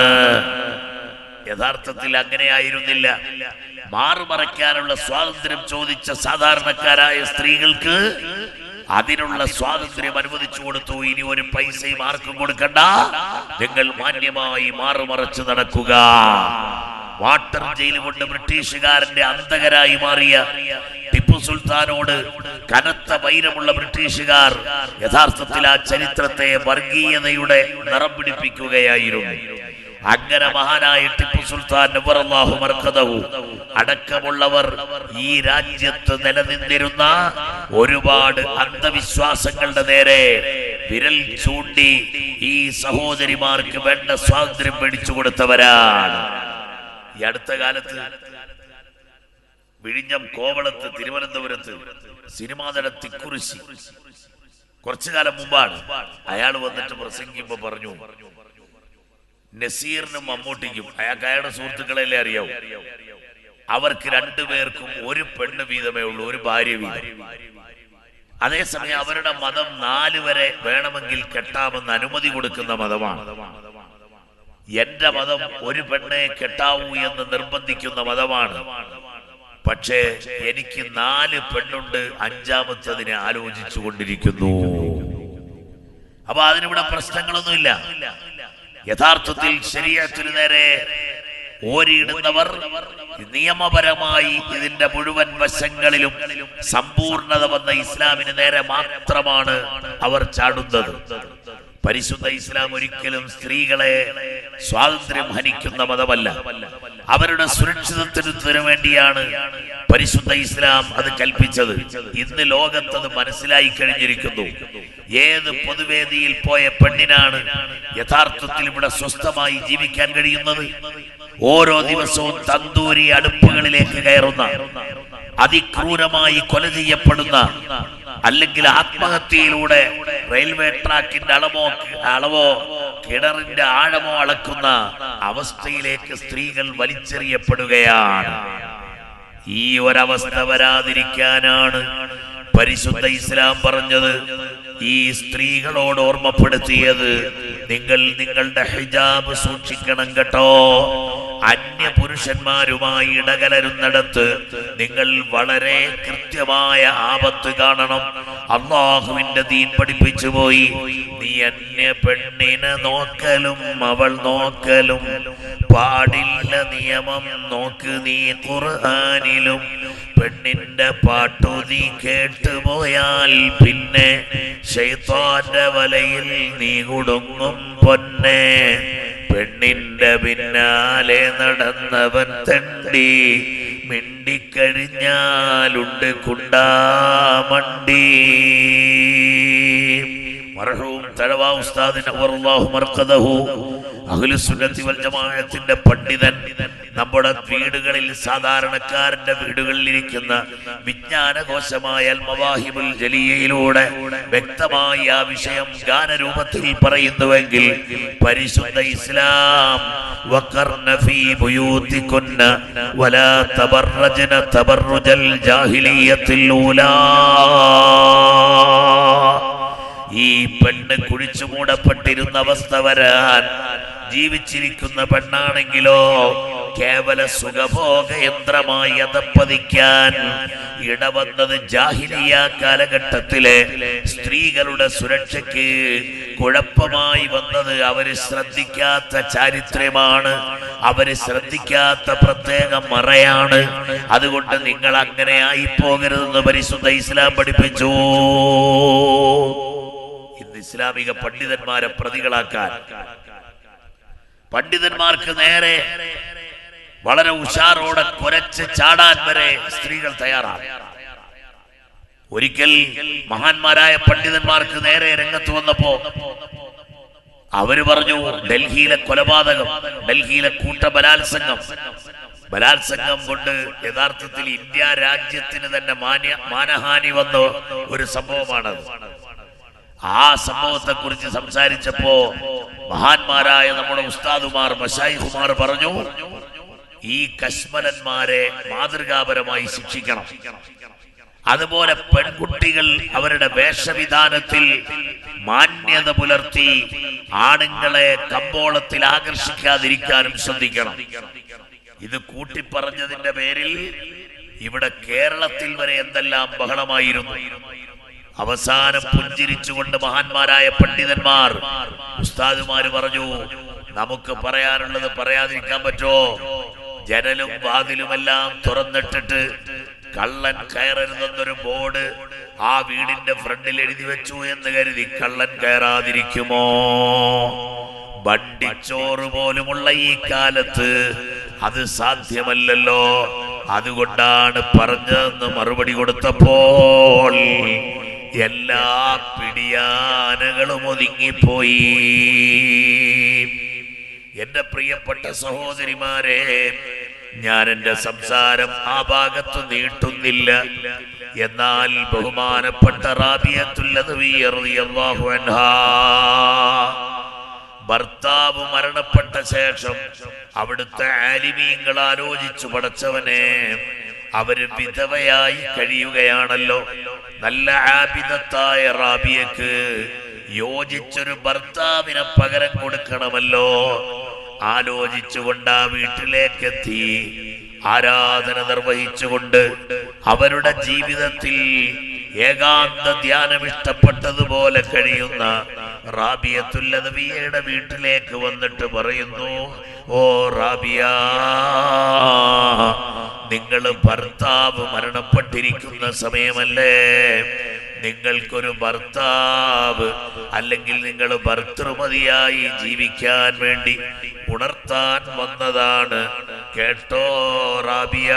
യഥാർത്ഥത്തിൽ അങ്ങനെയായിരുന്നില്ല. മാറുമറയ്ക്കാനുള്ള സ്വാതന്ത്ര്യം ചോദിച്ച സാധാരണക്കാരായ സ്ത്രീകൾക്ക് അതിനുള്ള സ്വാതന്ത്ര്യം അനുവദിച്ചു കൊടുത്തു. ഇനി ഒരു പൈസയും ആർക്കും കൊടുക്കണ്ട, നിങ്ങൾ മാന്യമായി മാറുമറച്ച് നടക്കുക. വാട്ടർ ജയിൽ കൊണ്ട് ബ്രിട്ടീഷുകാരന്റെ അന്തകരായി മാറിയ ടിപ്പു സുൽത്താനോട് കനത്ത വൈരമുള്ള ബ്രിട്ടീഷുകാർ യഥാർത്ഥത്തിൽ ആ ചരിത്രത്തെ വർഗീയതയുടെ നിറം പിടിപ്പിക്കുകയായിരുന്നു. അങ്ങനെ മഹാനായ ടിപ്പു സുൽത്താൻ നവറല്ലാഹു മർഖദഹു അടക്കമുള്ളവർ ഈ രാജ്യത്ത് നിലനിന്നിരുന്ന ഒരുപാട് അന്ധവിശ്വാസങ്ങളുടെ നേരെ വിരൽ ചൂണ്ടി ഈ സഹോദരിമാർക്ക് വേണ്ട സ്വാതന്ത്ര്യം മേടിച്ചു കൊടുത്തവരാണ്. ഈ അടുത്ത കാലത്ത് വിഴിഞ്ഞം, കോവളത്ത്, തിരുവനന്തപുരത്ത് സിനിമാ നടൻ തിക്കുറിശി കുറച്ചു കാലം മുമ്പാണ് അയാൾ വന്നിട്ട് പ്രസംഗിക്കുമ്പോ പറഞ്ഞു, നസീറിനും മമ്മൂട്ടിക്കും, അയാൾക്ക് അയാളുടെ സുഹൃത്തുക്കളെല്ലാം അറിയാവും, അവർക്ക് രണ്ടുപേർക്കും ഒരു പെണ്ണ് വീതമേ ഉള്ളൂ, ഒരു ഭാര്യ വീതം. അതേസമയം അവരുടെ മതം നാല് വരെ വേണമെങ്കിൽ കെട്ടാമെന്ന് അനുമതി കൊടുക്കുന്ന മതമാണ്. എന്റെ മതം ഒരു പെണ്ണെ കെട്ടാവൂ എന്ന് നിർബന്ധിക്കുന്ന മതമാണ്. പക്ഷേ എനിക്ക് നാല് പെണ്ണുണ്ട്, അഞ്ചാമത്തതിനെ ആലോചിച്ചു കൊണ്ടിരിക്കുന്നു. അപ്പൊ അതിനിവിടെ പ്രശ്നങ്ങളൊന്നുമില്ല. യഥാർത്ഥത്തിൽ ശരീഅത്തിന് നേരെ ഓരിയിടുന്നവർ നിയമപരമായി ഇതിന്റെ മുഴുവൻ വശങ്ങളിലും സമ്പൂർണത വന്ന ഇസ്ലാമിന് നേരെ മാത്രമാണ് അവർ ചാടുന്നത്. പരിശുദ്ധ ഇസ്ലാം ഒരിക്കലും സ്ത്രീകളെ സ്വാതന്ത്ര്യം ഹനിക്കുന്ന മതമല്ല. അവരുടെ സുരക്ഷിതത്വത്തിന് വേണ്ടിയാണ് പരിശുദ്ധ ഇസ്ലാം അത് കൽപ്പിച്ചത്. ഇന്ന് ലോകത്തത് മനസ്സിലായി കഴിഞ്ഞിരിക്കുന്നു. ഏത് പൊതുവേദിയിൽ പോയ പെണ്ണിനാണ് യഥാർത്ഥത്തിൽ ഇവിടെ സ്വസ്ഥമായി ജീവിക്കാൻ കഴിയുന്നത്? ഓരോ ദിവസവും തന്തൂരി അടുപ്പുകളിലേക്ക് കയറുന്ന, അതിക്രൂരമായി കൊല ചെയ്യപ്പെടുന്ന, അല്ലെങ്കിൽ ആത്മഹത്യയിലൂടെ റെയിൽവേ ട്രാക്കിന്റെ അളവോ അളവോ കിണറിന്റെ ആഴമോ അളക്കുന്ന അവസ്ഥയിലേക്ക് സ്ത്രീകൾ വലിച്ചെറിയപ്പെടുകയാണ്. ഈ ഒരവസ്ഥ വരാതിരിക്കാനാണ് പരിശുദ്ധ ഇസ്ലാം പറഞ്ഞത്. ഈ സ്ത്രീകളോട് ഓർമ്മപ്പെടുത്തിയത്, നിങ്ങൾ നിങ്ങളുടെ ഹിജാബ് സൂക്ഷിക്കണം കേട്ടോ, അന്യ പുരുഷന്മാരുമായി ഇടകലരുന്നിടത്ത് നിങ്ങൾ വളരെ കൃത്യമായ ആപത്ത് കാണണം. അള്ളാഹുവിന്റെ ദീൻ പഠിപ്പിച്ചു പോയി, നീ അന്യ പെണ്ണിനെ നോക്കലും അവൾ നോക്കലും പാടില്ല, നിയമം നോക്ക് നീ ഖുർആനിലും. പെണ്ണിന്റെ പാട്ടു നീ കേട്ടുപോയാൽ പിന്നെ ശൈത്താന്റെ വലയിൽ നീ കുടുങ്ങും പൊന്നെ. പെണ്ണിന്റെ പിന്നാലെ നടന്നവൻ തണ്ടി, മിണ്ടിക്കഴിഞ്ഞാലുണ്ട് കുണ്ടാമണ്ടി. മർഹൂം തഴവ ഉസ്താദ് നവറല്ലാഹു മർഖദഹു അഹ്ലുസുന്നത്തി വൽ ജമാഅത്തിന്റെ പണ്ഡിതൻ നമ്മുടെ വീടുകളിൽ, സാധാരണക്കാരന്റെ വീടുകളിൽ ഇരിക്കുന്ന വിജ്ഞാനകോശമായ അൽ മവാഹിബുൽ ജലിയയിലൂടെ വ്യക്തമായി ആ വിഷയം ഗാനരൂപത്തിൽ പറയുന്നുവെങ്കിൽ പരിശുദ്ധ ഇസ്ലാം വഖർന ഫീ ബുയൂതികുന്ന വലാ തബറജ്ന തബറുജൽ ജാഹിലിയ്യത്തിൽ ഊലാ. ഈ പെണ്ണ് കുഴിച്ചു മൂടപ്പെട്ടിരുന്ന അവസ്ഥ വരാൻ ജീവിച്ചിരിക്കുന്ന പെണ്ണാണെങ്കിലോ കേവല സുഖഭോഗ യന്ത്രമായി അധപ്പതിക്കാൻ ഇടവന്നത് ജാഹിലിയ കാലഘട്ടത്തിലെ സ്ത്രീകളുടെ സുരക്ഷയ്ക്ക് കുഴപ്പമായി വന്നത് അവര് ശ്രദ്ധിക്കാത്ത ചാരിത്രമാണ്, അവര് ശ്രദ്ധിക്കാത്ത പ്രത്യേക മറയാണ്. അതുകൊണ്ട് നിങ്ങൾ അങ്ങനെ ആയി പോകരുതെന്ന് പരിശുദ്ധ ഇസ്ലാം പഠിപ്പിച്ചു. ഇന്ന് ഇസ്ലാമിക പണ്ഡിതന്മാരെ പ്രതികളാക്കാൻ പണ്ഡിതന്മാർക്ക് നേരെ വളരെ ഉഷാറോടെ കുരച്ച് ചാടാൻ വരെ സ്ത്രീകൾ തയ്യാറാണ്. ഒരിക്കൽ മഹാന്മാരായ പണ്ഡിതന്മാർക്ക് നേരെ രംഗത്ത് വന്നപ്പോ അവര് പറഞ്ഞു, ഡൽഹിയിലെ കൊലപാതകം, ഡൽഹിയിലെ കൂട്ട ബലാത്സംഗം ബലാത്സംഗം കൊണ്ട് യഥാർത്ഥത്തിൽ ഇന്ത്യ രാജ്യത്തിന് തന്നെ മാന്യ മാനഹാനി വന്ന ഒരു സംഭവമാണത്. ആ സംഭവത്തെ കുറിച്ച് സംസാരിച്ചപ്പോ മഹാന്മാരായ നമ്മുടെ ഉസ്താദുമാർ മശായിഖുമാർ പറഞ്ഞു, ഈ കശ്മലന്മാരെ മാതൃകാപരമായി ശിക്ഷിക്കണം. അതുപോലെ പെൺകുട്ടികൾ അവരുടെ വേഷവിധാനത്തിൽ മാന്യത പുലർത്തി ആണുങ്ങളെ കമ്പോളത്തിൽ ആകർഷിക്കാതിരിക്കാനും ശ്രദ്ധിക്കണം. ഇത് കൂട്ടിപ്പറഞ്ഞതിന്റെ പേരിൽ ഇവിടെ കേരളത്തിൽ വരെ എന്തെല്ലാം ബഹളമായിരുന്നു. അവസാനം പുഞ്ചിരിച്ചുകൊണ്ട് മഹാന്മാരായ പണ്ഡിതന്മാർ ഉസ്താദുമാര് പറഞ്ഞു, നമുക്ക് പറയാനുള്ളത് പറയാതിരിക്കാൻ പറ്റുമോ? ജനലും വാതിലുമെല്ലാം തുറന്നിട്ടിട്ട് കള്ളൻ കയറരുതെന്നൊരു ബോർഡ് ആ വീടിന്റെ ഫ്രണ്ടിൽ എഴുതി വെച്ചു എന്ന് കരുതി കള്ളൻ കയറാതിരിക്കുമോ? വണ്ടിച്ചോറ് പോലുമുള്ള ഈ കാലത്ത് അത് സാധ്യമല്ലല്ലോ. അതുകൊണ്ടാണ് പറഞ്ഞതെന്ന് മറുപടി കൊടുത്തപ്പോൾ എല്ലാ പിടിയാനകളും ഒതുങ്ങിപ്പോയി. എന്റെ പ്രിയപ്പെട്ട സഹോദരിമാരെ, ഞാൻ എന്റെ സംസാരം ആ ഭാഗത്ത് നീട്ടുന്നില്ല. എന്നാൽ ബഹുമാനപ്പെട്ട റാബിയത്തുൽ അദവിയ്യ റളിയല്ലാഹു അൻഹാ ഭർത്താവ് മരണപ്പെട്ട ശേഷം അവിടുത്തെ ആലിമീങ്ങൾ ആലോചിച്ചു, പടച്ചവനെ അവര് വിധവയായി കഴിയുകയാണല്ലോ, നല്ല ആബിദത്തായ റാബിയക്ക് യോജിച്ചൊരു ഭർത്താവിനെ പകരം കൊടുക്കണമല്ലോ. ആലോചിച്ചുകൊണ്ട് ആ വീട്ടിലേക്ക് എത്തി ആരാധന നിർവഹിച്ചുകൊണ്ട് അവരുടെ ജീവിതത്തിൽ ഏകാന്ത ധ്യാനം ഇഷ്ടപ്പെട്ടതുപോലെ കഴിയുന്ന റാബിയത്തുൽ അദവിയ്യയുടെ വീട്ടിലേക്ക് വന്നിട്ട് പറയുന്നു, ഓ റാബിയ, നിങ്ങൾ ഭർത്താവ് മരണപ്പെട്ടിരിക്കുന്ന സമയമല്ലേ, നിങ്ങൾക്കൊരു ഭർത്താവ് അല്ലെങ്കിൽ നിങ്ങൾ ഭർതൃമതിയായി ജീവിക്കാൻ വേണ്ടി ഉണർത്താൻ വന്നതാണ്. കേട്ടോ റാബിയ,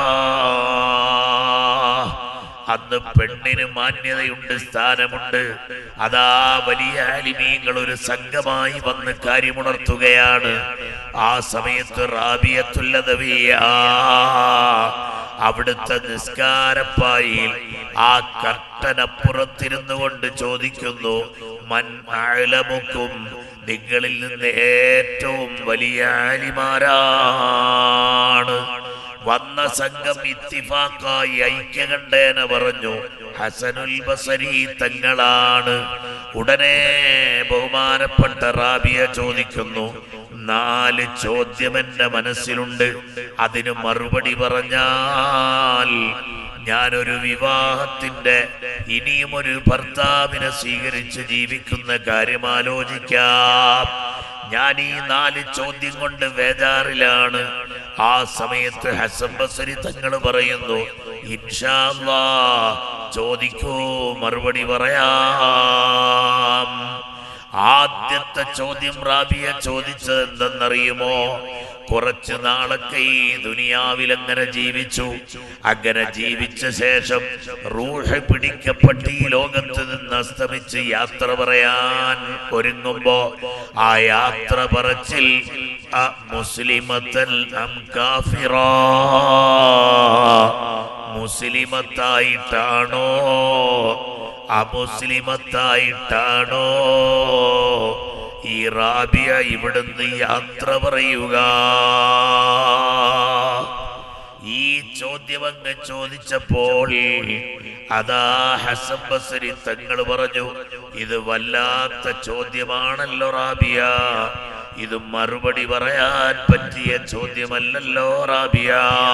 അന്ന് പെണ്ണിന് മാന്യതയുണ്ട്, സ്ഥാനമുണ്ട്. അതാ വലിയ ആലിമീങ്ങൾ ഒരു സംഘമായി വന്ന് കാര്യമുണർത്തുകയാണ്. ആ സമയത്ത് റാബിയത്തുൽ അദവിയ്യ അവിടുത്തെ നിസ്കാരപ്പായിൽ ആ കർട്ടനപ്പുറത്തിരുന്നു കൊണ്ട് ചോദിക്കുന്നു, മൻ അഅലമുക്കും, നിങ്ങളിൽ നിന്ന് ഏറ്റവും വലിയ ആലിമാരാണ്? വന്ന സംഘം ഇത്തിഫാക്കായി ഐക്യകണ്ഠേന പറഞ്ഞു, ഹസനുൽ ബസരി തങ്ങളാണ്. ഉടനെ ബഹുമാനപ്പെട്ട റാബിയ ചോദിക്കുന്നു, നാല് ചോദ്യം എന്റെ മനസ്സിലുണ്ട്. അതിന് മറുപടി പറഞ്ഞാൽ ഞാനൊരു വിവാഹത്തിന്റെ ഇനിയും ഒരു ഭർത്താവിനെ സ്വീകരിച്ച് ജീവിക്കുന്ന കാര്യം ആലോചിക്കാം. ഞാൻ ഈ നാല് ചോദ്യം കൊണ്ട് ബേജാറിലാണ്. ആ സമയത്ത് ഹസൻ ബസരി തങ്ങൾ പറയുന്നു, ഇൻഷാ അല്ലാഹ് ചോദിക്കൂ, മറുപടി പറയാം. ആദ്യത്തെ ചോദ്യം റാബിയ ചോദിച്ചത് എന്തെന്നറിയുമോ? കുറച്ചു നാളൊക്കെ ഈ ദുനിയാവിൽ അങ്ങനെ ജീവിച്ചു. അങ്ങനെ ജീവിച്ച ശേഷം റൂഹ് പിടിക്കപ്പെട്ട് ഈ ലോകത്ത് നിന്ന് അസ്തമിച്ച് യാത്ര പറയാൻ ഒരുങ്ങുമ്പോ ആ യാത്ര പറച്ചിൽ മുസ്ലിമത്തൻ അം കാഫിറാ, മുസ്ലിമത്തായിട്ടാണോ അമുസ്ലിമത്തായിട്ടാണോ ഈ റാബിയ ഇവിടുന്ന് യാത്ര പറയുക? ഈ ചോദ്യം അങ്ങ് ചോദിച്ചപ്പോൾ അതാ ഹസൻ ബസരി തങ്ങൾ പറഞ്ഞു, ഇത് വല്ലാത്ത ചോദ്യമാണല്ലോ റാബിയ, ഇത് മറുപടി പറയാൻ പറ്റിയ ചോദ്യമല്ലല്ലോ റാബിയ.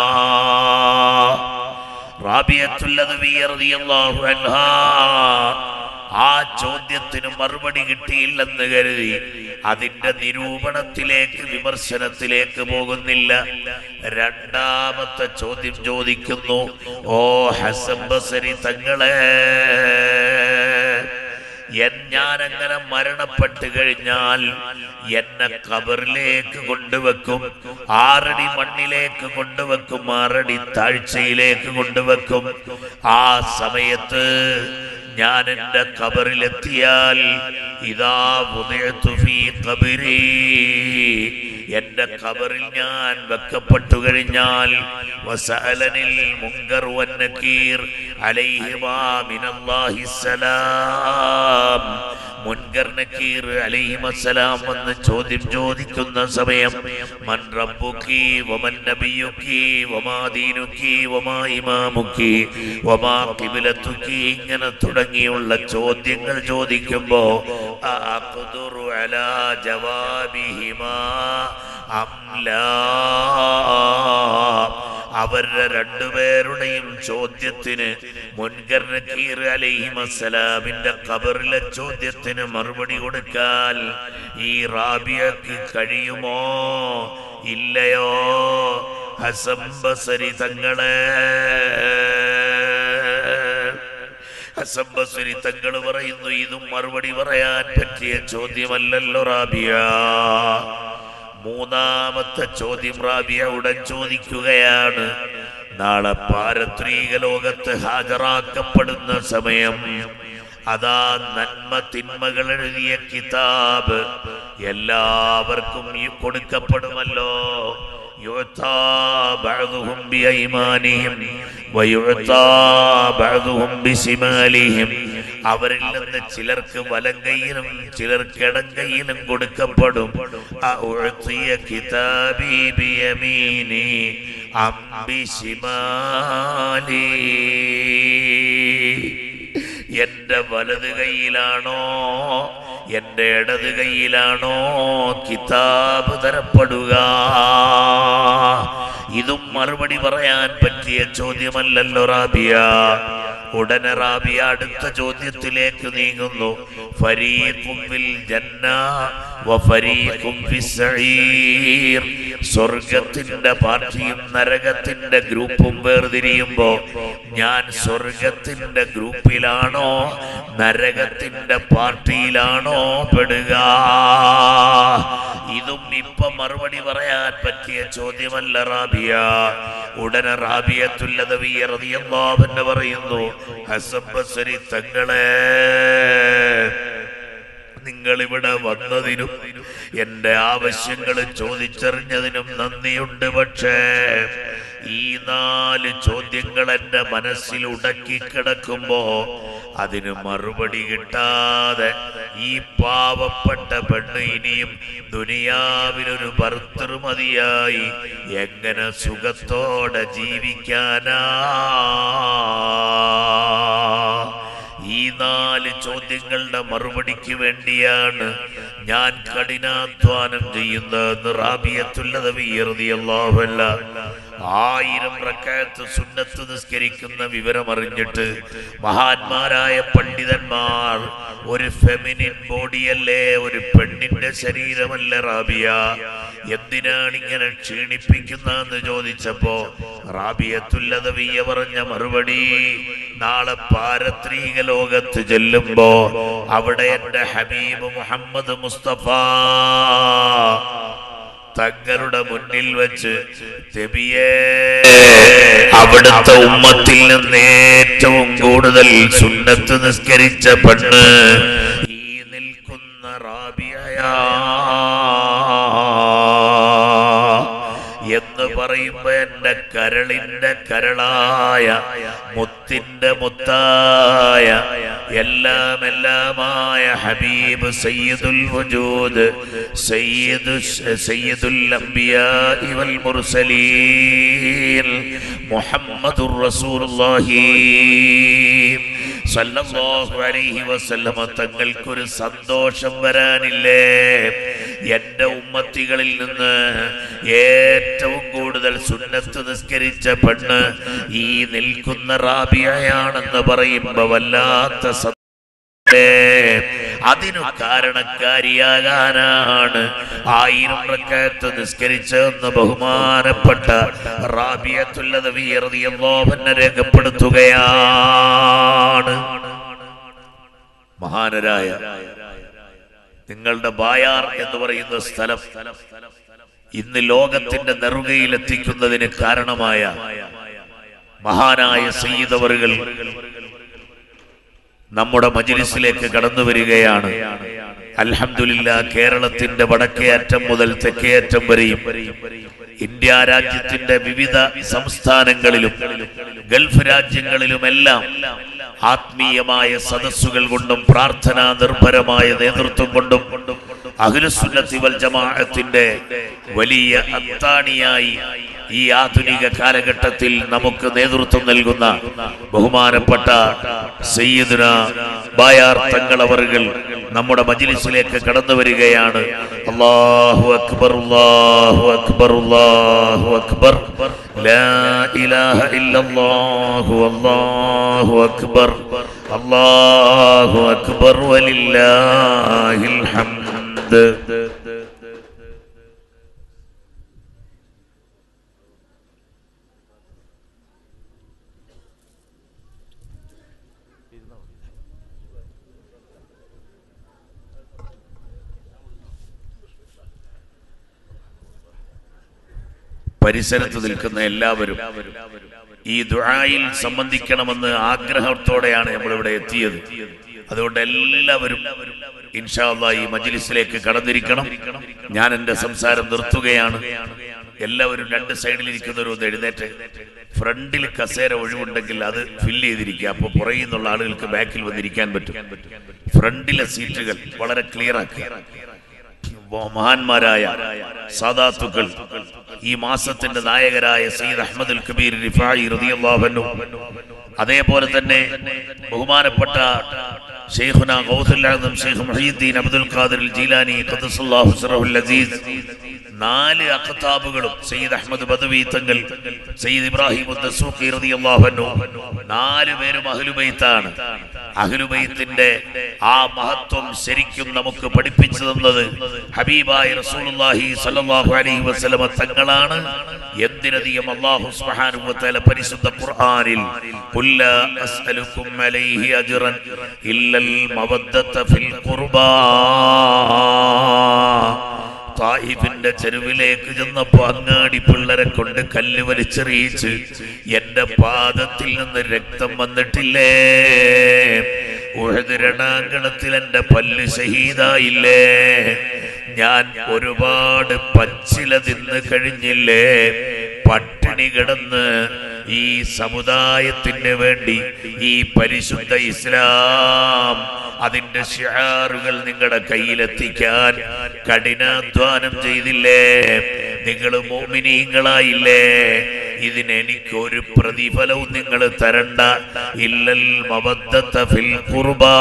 റാബിയത്തുൽ അദ്വിയ്യ റളിയല്ലാഹു അൻഹാ ആ ചോദ്യത്തിന് മറുപടി കിട്ടിയില്ലെന്ന് കരുതി അതിന്റെ നിരൂപണത്തിലേക്ക് വിമർശനത്തിലേക്ക് പോകുന്നില്ല. രണ്ടാമത്തെ ചോദ്യം ചോദിക്കുന്നു, ഓ ഹസൻ ബസരി തങ്ങളെ, ഞാനങ്ങനെ മരണപ്പെട്ട് കഴിഞ്ഞാൽ എന്നെ ഖബറിലേക്ക് കൊണ്ടുവെക്കും, ആറടി മണ്ണിലേക്ക് കൊണ്ടുവെക്കും, ആറടി താഴ്ചയിലേക്ക് കൊണ്ടുവെക്കും. ആ സമയത്ത് ഞാൻ എന്റെ ഖബറിലെത്തിയാൽ ഇദാ വുദിഅതു ഫീ ഖബരി, എന്റെ ഖബറിൽ ഞാൻ വെക്കപ്പെട്ടു കഴിഞ്ഞാൽ വസഅലനിൽ മുൻകർ വന്നകീർ അലൈഹിമാ മിനല്ലാഹി സലാം, മുൻകർ നകീർ അലൈഹിമസ്സലാം വന്ന് ചോദ്യം ചോദിക്കുന്ന സമയം മൻ റബ്ബുകി വമൻ നബിയുകി വമാ ദീനുകി വമാ ഇമാമുകി വമാ ഖിബ്ലതുകി, ഇങ്ങനെ തുടങ്ങിയുള്ള ചോദ്യങ്ങൾ ചോദിക്കുമ്പോ അഖ്ദുറു അലാ ജവാബിഹിമാ അം ലാ, അവരുടെ രണ്ടുപേരുടെയും ചോദ്യത്തിന് മുൻകർ നകീർ അലൈഹിമസ്സലാമിന്റെ ഖബറിലെ ചോദ്യത്തിന് മറുപടി കൊടുക്കാൻ ഈ റാബിയക്ക് കഴിയുമോ ഇല്ലയോ? ഹസൻ ബസരി തങ്ങളെ, ഹസൻ ബസരി തങ്ങൾ പറയുന്നു, ഇതും മറുപടി പറയാൻ പറ്റിയ ചോദ്യമല്ലല്ലോ റാബിയ. മൂന്നാമത്തെ ചോദ്യം റാബിയ ഉടൻ ചോദിക്കുകയാണ്. നാളെ പാരത്രിക ലോകത്ത് ഹാജരാക്കപ്പെടുന്ന സമയം അതാ നന്മ തിന്മകൾ എഴുതിയ കിതാബ് എല്ലാവർക്കും കൊടുക്കപ്പെടുമല്ലോ. യുഅ്താ ബഅ്ദുഹും ബിഐമാനിഹിം വയുഅ്താ ബഅ്ദുഹും ബിശിമാലിഹിം, അവരിൽ നിന്ന് ചിലർക്ക് വലങ്കയിലും ചിലർക്ക് ഇടങ്കയിലും കൊടുക്കപ്പെടും. അഉഅ്തിയ കിതാബി ബിയമീനി അം ബിശിമാലി, എന്റെ വലത് കൈയിലാണോ എന്റെ ഇടത് കൈയിലാണോ കിതാബ് തരപ്പെടുക? ഇതും മറുപടി പറയാൻ പറ്റിയ ചോദ്യമല്ലല്ലോ റാബിയ. ഉടനെ റാബിയ അടുത്ത ചോദ്യത്തിലേക്ക് നീങ്ങുന്നു. ഫരീഖും ഫിൽ ജന്ന വഫരീഖും ഫിസ്സഈർ, സ്വർഗത്തിന്റെ പാർട്ടിയും നരകത്തിന്റെ ഗ്രൂപ്പും വേർതിരിയുമ്പോ ഞാൻ സ്വർഗത്തിന്റെ ഗ്രൂപ്പിലാണോ നരകത്തിന്റെ പാർട്ടിയിലാണോ പെടുക? ഇതും ഇപ്പൊ മറുപടി പറയാൻ പറ്റിയ ചോദ്യമല്ല റാബിയ. ഉടനെ റാബിയത്തുൽ അദ്വിയ്യ റളിയല്ലാഹു അൻഹ പറയുന്നു, ഹസൻ ബസരി തങ്ങളെ, നിങ്ങൾ ഇവിടെ വന്നതിനും എന്റെ ആവശ്യങ്ങൾ ചോദിച്ചറിഞ്ഞതിനും നന്ദിയുണ്ട്. പക്ഷേ ഈ നാല് ചോദ്യങ്ങൾ എന്റെ മനസ്സിൽ ഉടക്കി കിടക്കുമ്പോ അതിന് മറുപടി കിട്ടാതെ ഈ പാവപ്പെട്ട പെണ്ണ് ഇനിയും ദുനിയാവിലൊരു ഭർത്തൃമതിയായി എങ്ങനെ സുഖത്തോടെ ജീവിക്കാനാ? ഈ നാല് ചോദ്യങ്ങളുടെ മറുപടിക്ക് വേണ്ടിയാണ് ഞാൻ കഠിനാധ്വാനം ചെയ്യുന്നതെന്ന് റാബിയത്തുൽ അദവി റളിയല്ലാഹു അൻഹ ആയിരം റക്അത്ത് സുന്നത്ത് നിസ്കരിക്കുന്ന വിവരം അറിഞ്ഞിട്ട് മഹാന്മാരായ പണ്ഡിതന്മാർ ഒരു ഫെമിനിൻ ബോഡിയല്ലേ, ഒരു പെണ്ണിന്റെ ശരീരമല്ല റാബിയ, എന്തിനാണ് ഇങ്ങനെ ക്ഷീണിപ്പിക്കുന്നതെന്ന് ചോദിച്ചപ്പോ റാബിയത്തുൽ അദവിയ്യ പറഞ്ഞ മറുപടി, നാളെ പാരത്രിക ലോകത്ത് ചെല്ലുമ്പോ അവിടെ എന്റെ ഹബീബ് മുഹമ്മദ് മുസ്തഫ തങ്ങളുടെ മുന്നിൽ വെച്ച് നബിയേ, അവിടുത്തെ ഉമ്മത്തിൽ നിന്ന് ഏറ്റവും കൂടുതൽ സുന്നത്ത് നിസ്കരിച്ച പെണ്ണ് ഈ നിൽക്കുന്ന റാബിയയാ എന്ന് പറയുമ്പോ എന്റെ കരളിന്റെ കരളായ മുത്തിന്റെ മുത്തായ എല്ലാം എല്ലാമായ ഹബീബ് സയ്യിദുൽ വജൂദ് സയ്യിദു സയ്യിദുൽ അംബിയാഇ വൽ മുർസലീൻ മുഹമ്മദുർ റസൂലുള്ളാഹി സല്ലല്ലാഹു അലൈഹി വസല്ലമ തങ്ങൾക്കൊരു സന്തോഷം വരാനില്ലേ? എന്റെ ഉമ്മത്തികളിൽ നിന്ന് ഏറ്റവും കൂടുതൽ സുന്നത്ത് നിസ്കരിച്ച പെണ്ണ് ഈ നിൽക്കുന്ന റാബിയയാണെന്ന് പറയുമ്പോ വല്ലാത്ത അതിനു കാരണക്കാരിയാകാനാണ് ആയിരം റക്അത്ത് നിസ്കരിച്ചെന്ന് ബഹുമാനപ്പെട്ട റാബിയത്തുൽ അദവി റളിയല്ലാഹു അൻഹ രേഖപ്പെടുത്തുകയാണ്. മഹാനരായ നിങ്ങളുടെ ബായാർ എന്ന് പറയുന്ന സ്ഥലം ഇന്ന് ലോകത്തിന്റെ നെറുകയിൽ എത്തിക്കുന്നതിന് കാരണമായ മഹാനായ സയ്യിദ് അവറുകൾ നമ്മുടെ മജ്ലിസിലേക്ക് കടന്നു വരികയാണ്. അൽഹംദുലില്ലാഹ്, കേരളത്തിന്റെ വടക്കേ അറ്റം മുതൽ തെക്കേ അറ്റം വരെയും ഇന്ത്യ രാജ്യത്തിന്റെ വിവിധ സംസ്ഥാനങ്ങളിലും ഗൾഫ് രാജ്യങ്ങളിലുമെല്ലാം ആത്മീയമായ സദസ്സുകൾ കൊണ്ടും പ്രാർത്ഥനാ നിർഭരമായ നേതൃത്വം കൊണ്ടും അഹ്ലുസുന്നത്തി വൽ ജമാഅത്തിന്റെ വലിയ അത്താണിയായി ഈ ആധുനിക കാലഘട്ടത്തിൽ നമുക്ക് നേതൃത്വം നൽകുന്ന ബഹുമാനപ്പെട്ട സയ്യിദുന ബായാർ തങ്ങൾ അവറുകൾ നമ്മുടെ മജ്ലിസിലേക്ക് കടന്നു വരികയാണ്. അല്ലാഹു അക്ബർ, അല്ലാഹു അക്ബർ, അല്ലാഹു അക്ബർ, ലാ ഇലാഹ ഇല്ലല്ലാഹു, അല്ലാഹു അക്ബർ, അല്ലാഹു അക്ബർ വലില്ലാഹിൽ ഹംദ്. പരിസരത്ത് നിൽക്കുന്ന എല്ലാവരും ഈ ദുആയിൽ സംബന്ധിക്കണമെന്ന് ആഗ്രഹത്തോടെയാണ് നമ്മളിവിടെ എത്തിയത്. അതുകൊണ്ട് എല്ലാവരും ഇൻഷാ അല്ലാഹ് ഈ മജ്ലിസിലേക്ക് കടന്നിരിക്കണം. ഞാൻ എന്റെ സംസാരം നിർത്തുകയാണ്. എല്ലാവരും രണ്ട് സൈഡിലിരിക്കുന്നവരും ഒന്ന് എഴുന്നേറ്റ് ഫ്രണ്ടിൽ കസേര ഒഴിവുണ്ടെങ്കിൽ അത് ഫില്ല് ചെയ്തിരിക്കുക. അപ്പൊ പുറകിൽ നിന്നുള്ള ആളുകൾക്ക് ബാക്കിൽ വന്നിരിക്കാൻ പറ്റും. ഫ്രണ്ടിലെ സീറ്റുകൾ വളരെ ക്ലിയർ ആക്കുക. മഹാന്മാരായ സാദാത്തുക്കൾ, ഈ മാസത്തിന്റെ നായകരായ സയ്യിദ് അഹ്മദുൽ കബീർ റിഫായി റളിയല്ലാഹു അൻഹു, അതേപോലെ തന്നെ ബഹുമാനപ്പെട്ട ശൈഖുനാ ഗൗസുൽ ആദം Sheikh Muhiyuddin Abdul Qadir Jilani ഖദ്ദസല്ലാഹു സിറഹുൽ അസീസ്, നാല് അഖ്താബുകളും സയ്യിദ് അഹ്മദ് ബദവി തങ്ങൾ, സയ്യിദ് ഇബ്രാഹിം അദ്ദസൂഖി റളിയല്ലാഹു അൻഹു, നാല് പേരും അഹ്ലു ബൈത്താണ്. അഹ്ലു ബൈത്തിന്റെ ആ മഹത്വം ശരിക്കും നമുക്ക് പഠിപ്പിച്ചു തന്നത് ഹബീബായ റസൂലുള്ളാഹി സ്വല്ലല്ലാഹു അലൈഹി വസല്ലമ തങ്ങളാണ്. എന്തിനധികം അല്ലാഹു സുബ്ഹാനഹു വ തആല പരിശുദ്ധ ഖുർആനിൽ ഖുൽ ലാ അസ്അലുകും അലൈഹി അജ്റൻ ഇല്ലൽ മവദ്ദത ഫിൽ ഖുർബാ, തായിഫിന്റെ ചെരുവിലേക്ക് ചെന്നപ്പോ അങ്ങാടി പിള്ളരെ കൊണ്ട് കല്ല് വലിച്ചെറിയിച്ച് എന്റെ പാദത്തിൽ നിന്ന് രക്തം വന്നിട്ടില്ലേ? ഉഹദ് രണാങ്കണത്തിൽ എന്റെ പല്ല് ഷഹീദായില്ലേ? ഞാൻ ഒരുപാട് പച്ചില തിന്ന് കഴിഞ്ഞില്ലേ? പട്ടിണി കിടന്ന് ഈ സമുദായത്തിന് വേണ്ടി ഈ പരിശുദ്ധ ഇസ്ലാം അതിന്റെ ശിആറുകൾ നിങ്ങളുടെ കയ്യിലെത്തിക്കാൻ കഠിനാധ്വാനം ചെയ്തില്ലേ? നിങ്ങൾ മുഅ്മിനീങ്ങളായില്ലേ? ഇതിനെനിക്കൊരു പ്രതിഫലവും നിങ്ങൾ തരണ്ട. ഇല്ലൽ മവദ്ദത ഫിൽ ഖുർബാ,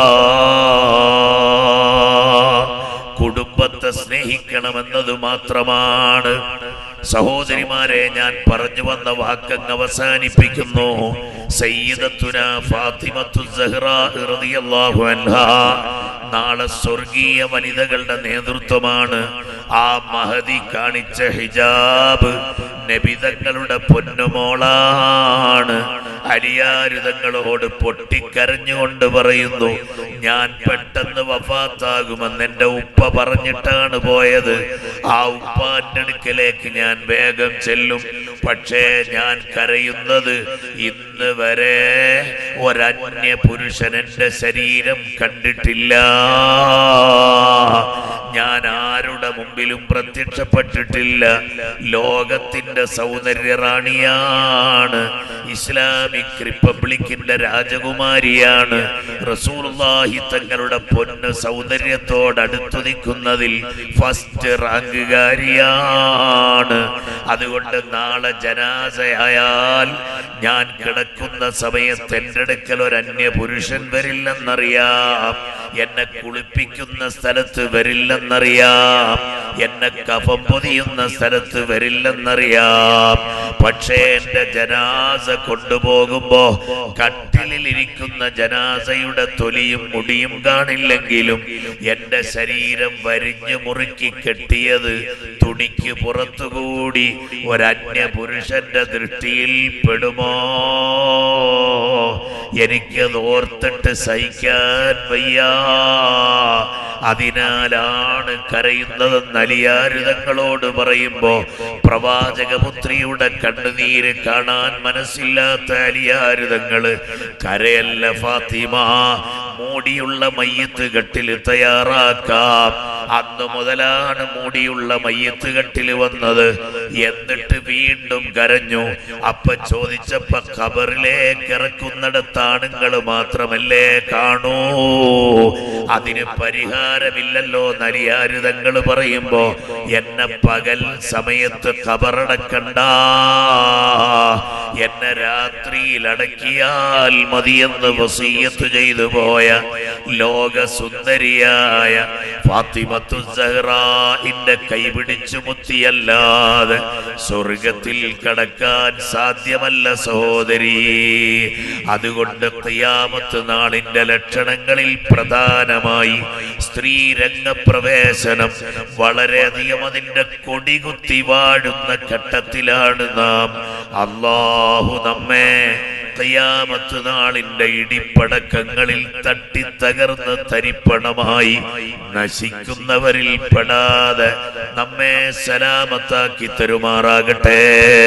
കുടുംബത്തെ സ്നേഹിക്കണമെന്നത് മാത്രമാണ്. സഹോദരിമാരെ, ഞാൻ പറഞ്ഞു വന്ന വാക്കങ്ങ് അവസാനിപ്പിക്കുന്നു. സയ്യിദത്തുനാ ഫാത്തിമത്തു സഹ്റാ റളിയല്ലാഹു അൻഹാ നാളെ സ്വർഗീയ വനിതകളുടെ നേതൃത്വമാണ്. ആ മഹദി കാണിച്ച ഹിജാബ് നബിതങ്ങളുടെ പൊന്നുമോളാണ്. അലിയാരുതങ്ങളോട് പൊട്ടിക്കരഞ്ഞുകൊണ്ട് പറയുന്നു, ഞാൻ പെട്ടെന്ന് വഫാത്താകുമെന്ന് എൻ്റെ ഉപ്പ പറഞ്ഞിട്ടാണ് പോയത്. ആ ഉപ്പാന്റെ അടുക്കലേക്ക് ഞാൻ വേഗം ചെല്ലും. പക്ഷേ ഞാൻ കരയുന്നത്, ഇന്ന് വരെ ഒരന്യ പുരുഷൻ എൻ്റെ ശരീരം കണ്ടിട്ടില്ല. ഞാൻ ആരുടെ മുമ്പിലും പ്രത്യക്ഷപ്പെട്ടിട്ടില്ല. ലോകത്തിന്റെ സൗന്ദര്യ റാണിയാണ്. ഇസ്ലാമിക് റിപ്പബ്ലിക്കിന്റെ രാജകുമാരിയാണ്. റസൂലുള്ളാഹി തങ്ങളുടെ പൊന്ന് സൗന്ദര്യത്തോടടുത്തു നിൽക്കുന്നതിൽ ഫസ്റ്റ് റാങ്കുകാരിയാണ്. അതുകൊണ്ട് നാളെ ജനാസയായാൽ ഞാൻ കിടക്കുന്ന സമയത്ത് എൻ്റെ അടുക്കൽ ഒരു അന്യ പുരുഷൻ വരില്ലെന്നറിയാം. എന്നെ കുളിപ്പിക്കുന്ന സ്ഥലത്ത് വരില്ലെന്നറിയാം. എന്നെ കഫം പൊതിയുന്ന സ്ഥലത്ത് വരില്ലെന്നറിയാം. പക്ഷേ എൻ്റെ ജനാസ കൊണ്ടുപോകുമ്പോ കട്ടിലിൽ ഇരിക്കുന്ന ജനാസയുടെ തൊലിയും മുടിയും കാണില്ലെങ്കിലും എൻ്റെ ശരീരം വരിഞ്ഞു മുറുക്കി കെട്ടിയത് തുണിക്ക് പുറത്തുകൂടി ഒരന്യ പുരുഷന്റെ ദൃഷ്ടിയിൽ പെടുമോ? എനിക്കത് ഓർത്തിട്ട് സഹിക്കാൻ വയ്യ. അതിനാലാണ് കരയുന്നതെന്ന് അലിയാരുതങ്ങളോട് പറയുമ്പോ പ്രവാചകപുത്രിയുടെ കണ്ണുനീര് കാണാൻ മനസ്സില്ലാത്ത അലിയാരുതങ്ങള് കരയല്ല ഫാത്തിമ, മൂടിയുള്ള മയ്യത്ത് കെട്ടിൽ തയ്യാറാക്കാം. അന്ന് മുതലാണ് മൂടിയുള്ള മയ്യത്ത് കെട്ടിൽ വന്നത്. എന്നിട്ട് വീണ്ടും കരഞ്ഞു. അപ്പ ചോദിച്ചപ്പ ഖബറിലേക്ക് ഇറക്കുന്നിടത്താണുങ്ങൾ മാത്രമല്ലേ കാണൂ, അതിന് പരിഹാരമില്ലല്ലോ നലിയാരുതങ്ങൾ പറയുമ്പോ, എന്നെ പകൽ സമയത്ത് ഖബറടക്കണ്ട, എന്നെ രാത്രിയിൽ അടക്കിയാൽ മതിയെന്ന് വസിയ്യത്ത് ചെയ്തു പോയ ലോക സുന്ദരിയായ ഫാത്തിമത്തു സഹ്റാഇന്റെ കൈപിടിച്ചു മുത്തിയല്ലാതെ സ്വർഗത്തിൽ കടക്കാൻ സാധ്യമല്ല സഹോദരി. അതുകൊണ്ട് ഖിയാമത്ത് നാളിന്റെ ലക്ഷണങ്ങളിൽ പ്രധാനമായി സ്ത്രീ രംഗപ്രവേശനം വളരെയധികം അതിന്റെ കൊടികുത്തി വാഴുന്ന ഘട്ടത്തിലാണ് നാം. അല്ലാഹു നമ്മെ ഖിയാമത്ത് നാളിന്റെ ഇടിപ്പടക്കങ്ങളിൽ തട്ടിത്തകർന്ന് തരിപ്പണമായി നശിക്കുന്നവരിൽ പെടാതെ നമ്മെ സലാമത്താക്കി തരുമാറാകട്ടെ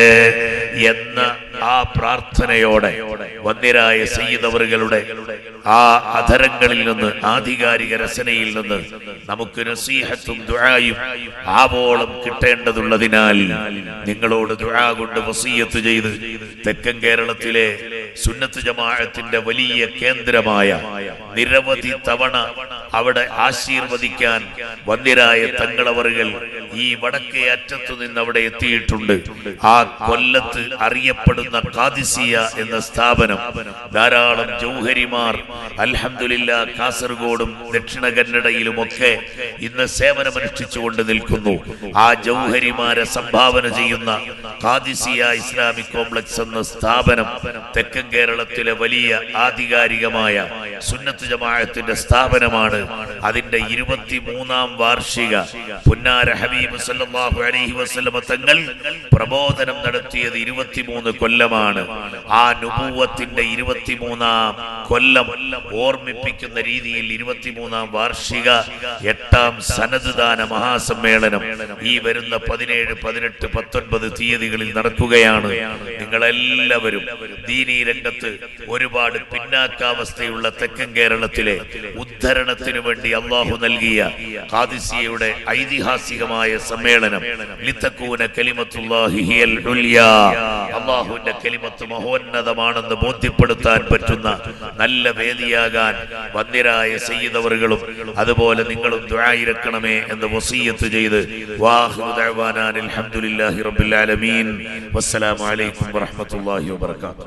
എന്ന ആ പ്രാർത്ഥനയോടെ വന്ദ്യരായ സയ്യിദ് അവറുകളുടെ ആ അധരങ്ങളിൽ നിന്ന്, ആധികാരിക രചനയിൽ നിന്ന് നമുക്ക് നസീഹത്തും ദുആയും ആവോളം കിട്ടേണ്ടതുള്ളതിനാൽ നിങ്ങളോട് ദുആ കൊണ്ട് വസിയ്യത്ത് ചെയ്ത് തെക്കൻ കേരളത്തിലെ സുന്നത്ത് ജമാഅത്തിന്റെ വലിയ കേന്ദ്രമായ നിരവധി തവണ അവിടെ ആശീർവദിക്കാൻ വന്ദ്യരായ തങ്ങളവറുകൾ ഈ വടക്കേ അറ്റത്തു നിന്ന് അവിടെ എത്തിയിട്ടുണ്ട്. ആ കൊല്ലത്ത് അറിയപ്പെടുന്ന ഖാദിസിയ എന്ന സ്ഥാപനം ധാരാളം ജൗഹരിമാർ അൽഹംദുലില്ലാ കാസർഗോഡും ദക്ഷിണ കന്നഡയിലുമൊക്കെ ഇന്ന് സേവനമനുഷ്ഠിച്ചുകൊണ്ട് നിൽക്കുന്നു. ആ ജൗഹരിമാരെ സംഭാവന ചെയ്യുന്ന ഖാദിസിയ ഇസ്ലാമിക് കോംപ്ലക്സ് എന്ന സ്ഥാപനം തെക്കൻ കേരളത്തിലെ വലിയ ആധികാരികമായ സുന്നത്ത് ജമാഅത്തിന്റെ സ്ഥാപനമാണ്. അതിന്റെ ഇരുപത്തിമൂന്നാം വാർഷിക പുന്നാര ഹബീബ് സല്ലല്ലാഹു അലൈഹി വസല്ലമ തങ്ങൾ പ്രബോധനം നടത്തിയത് ഇരുപത്തിമൂന്ന് കൊല്ലമാണ്. ആ നുബുവത്തിന്റെ ഇരുപത്തിമൂന്നാം കൊല്ലം ഓർമ്മിപ്പിക്കുന്ന രീതിയിൽ ഇരുപത്തിമൂന്നാം വാർഷിക എട്ടാം സനദ് ദാന മഹാസമ്മേളനം ഈ വരുന്ന പതിനേഴ് പതിനെട്ട് പത്തൊൻപത് തീയതികളിൽ നടക്കുകയാണ്. നിങ്ങളെല്ലാവരും ദീനീ രംഗത്ത് ഒരുപാട് പിന്നാക്കാവസ്ഥയുള്ള തെക്കൻ കേരളത്തിലെ ഉദ്ധരണത്തിനു വേണ്ടി അള്ളാഹു നൽകിയ ഖാദിസിയയുടെ ഐതിഹാസികമായ സമ്മേളനം ലിതകൂന കലിമത്തുല്ലാഹി ഹിയൽ ഉൽയാ, അള്ളാഹുവിന്റെ കലിമത്ത് മഹോന്നതമാണെന്ന് ബോധ്യപ്പെടുത്താൻ പറ്റുന്ന നല്ല വേദിയാകാൻ വന്ദ്യരായ സയ്യിദ് അവറുകളും അതുപോലെ നിങ്ങളും ദുആയിരക്കണമേ എന്ന് വസിയ്യത്ത് ചെയ്ത് വാഹിറു ദഅവാനാ അൽഹംദുലില്ലാഹി റബ്ബിൽ ആലമീൻ. വസ്സലാമു അലൈക്കും വറഹ്മത്തുള്ളാഹി വബറകാതുഹു.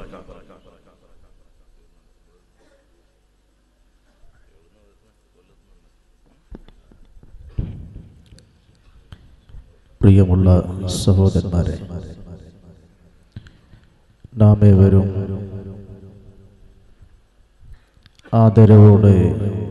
പ്രിയമുള്ള സഹോദരന്മാരെ, നാം ഏവരും ആദരവോടെ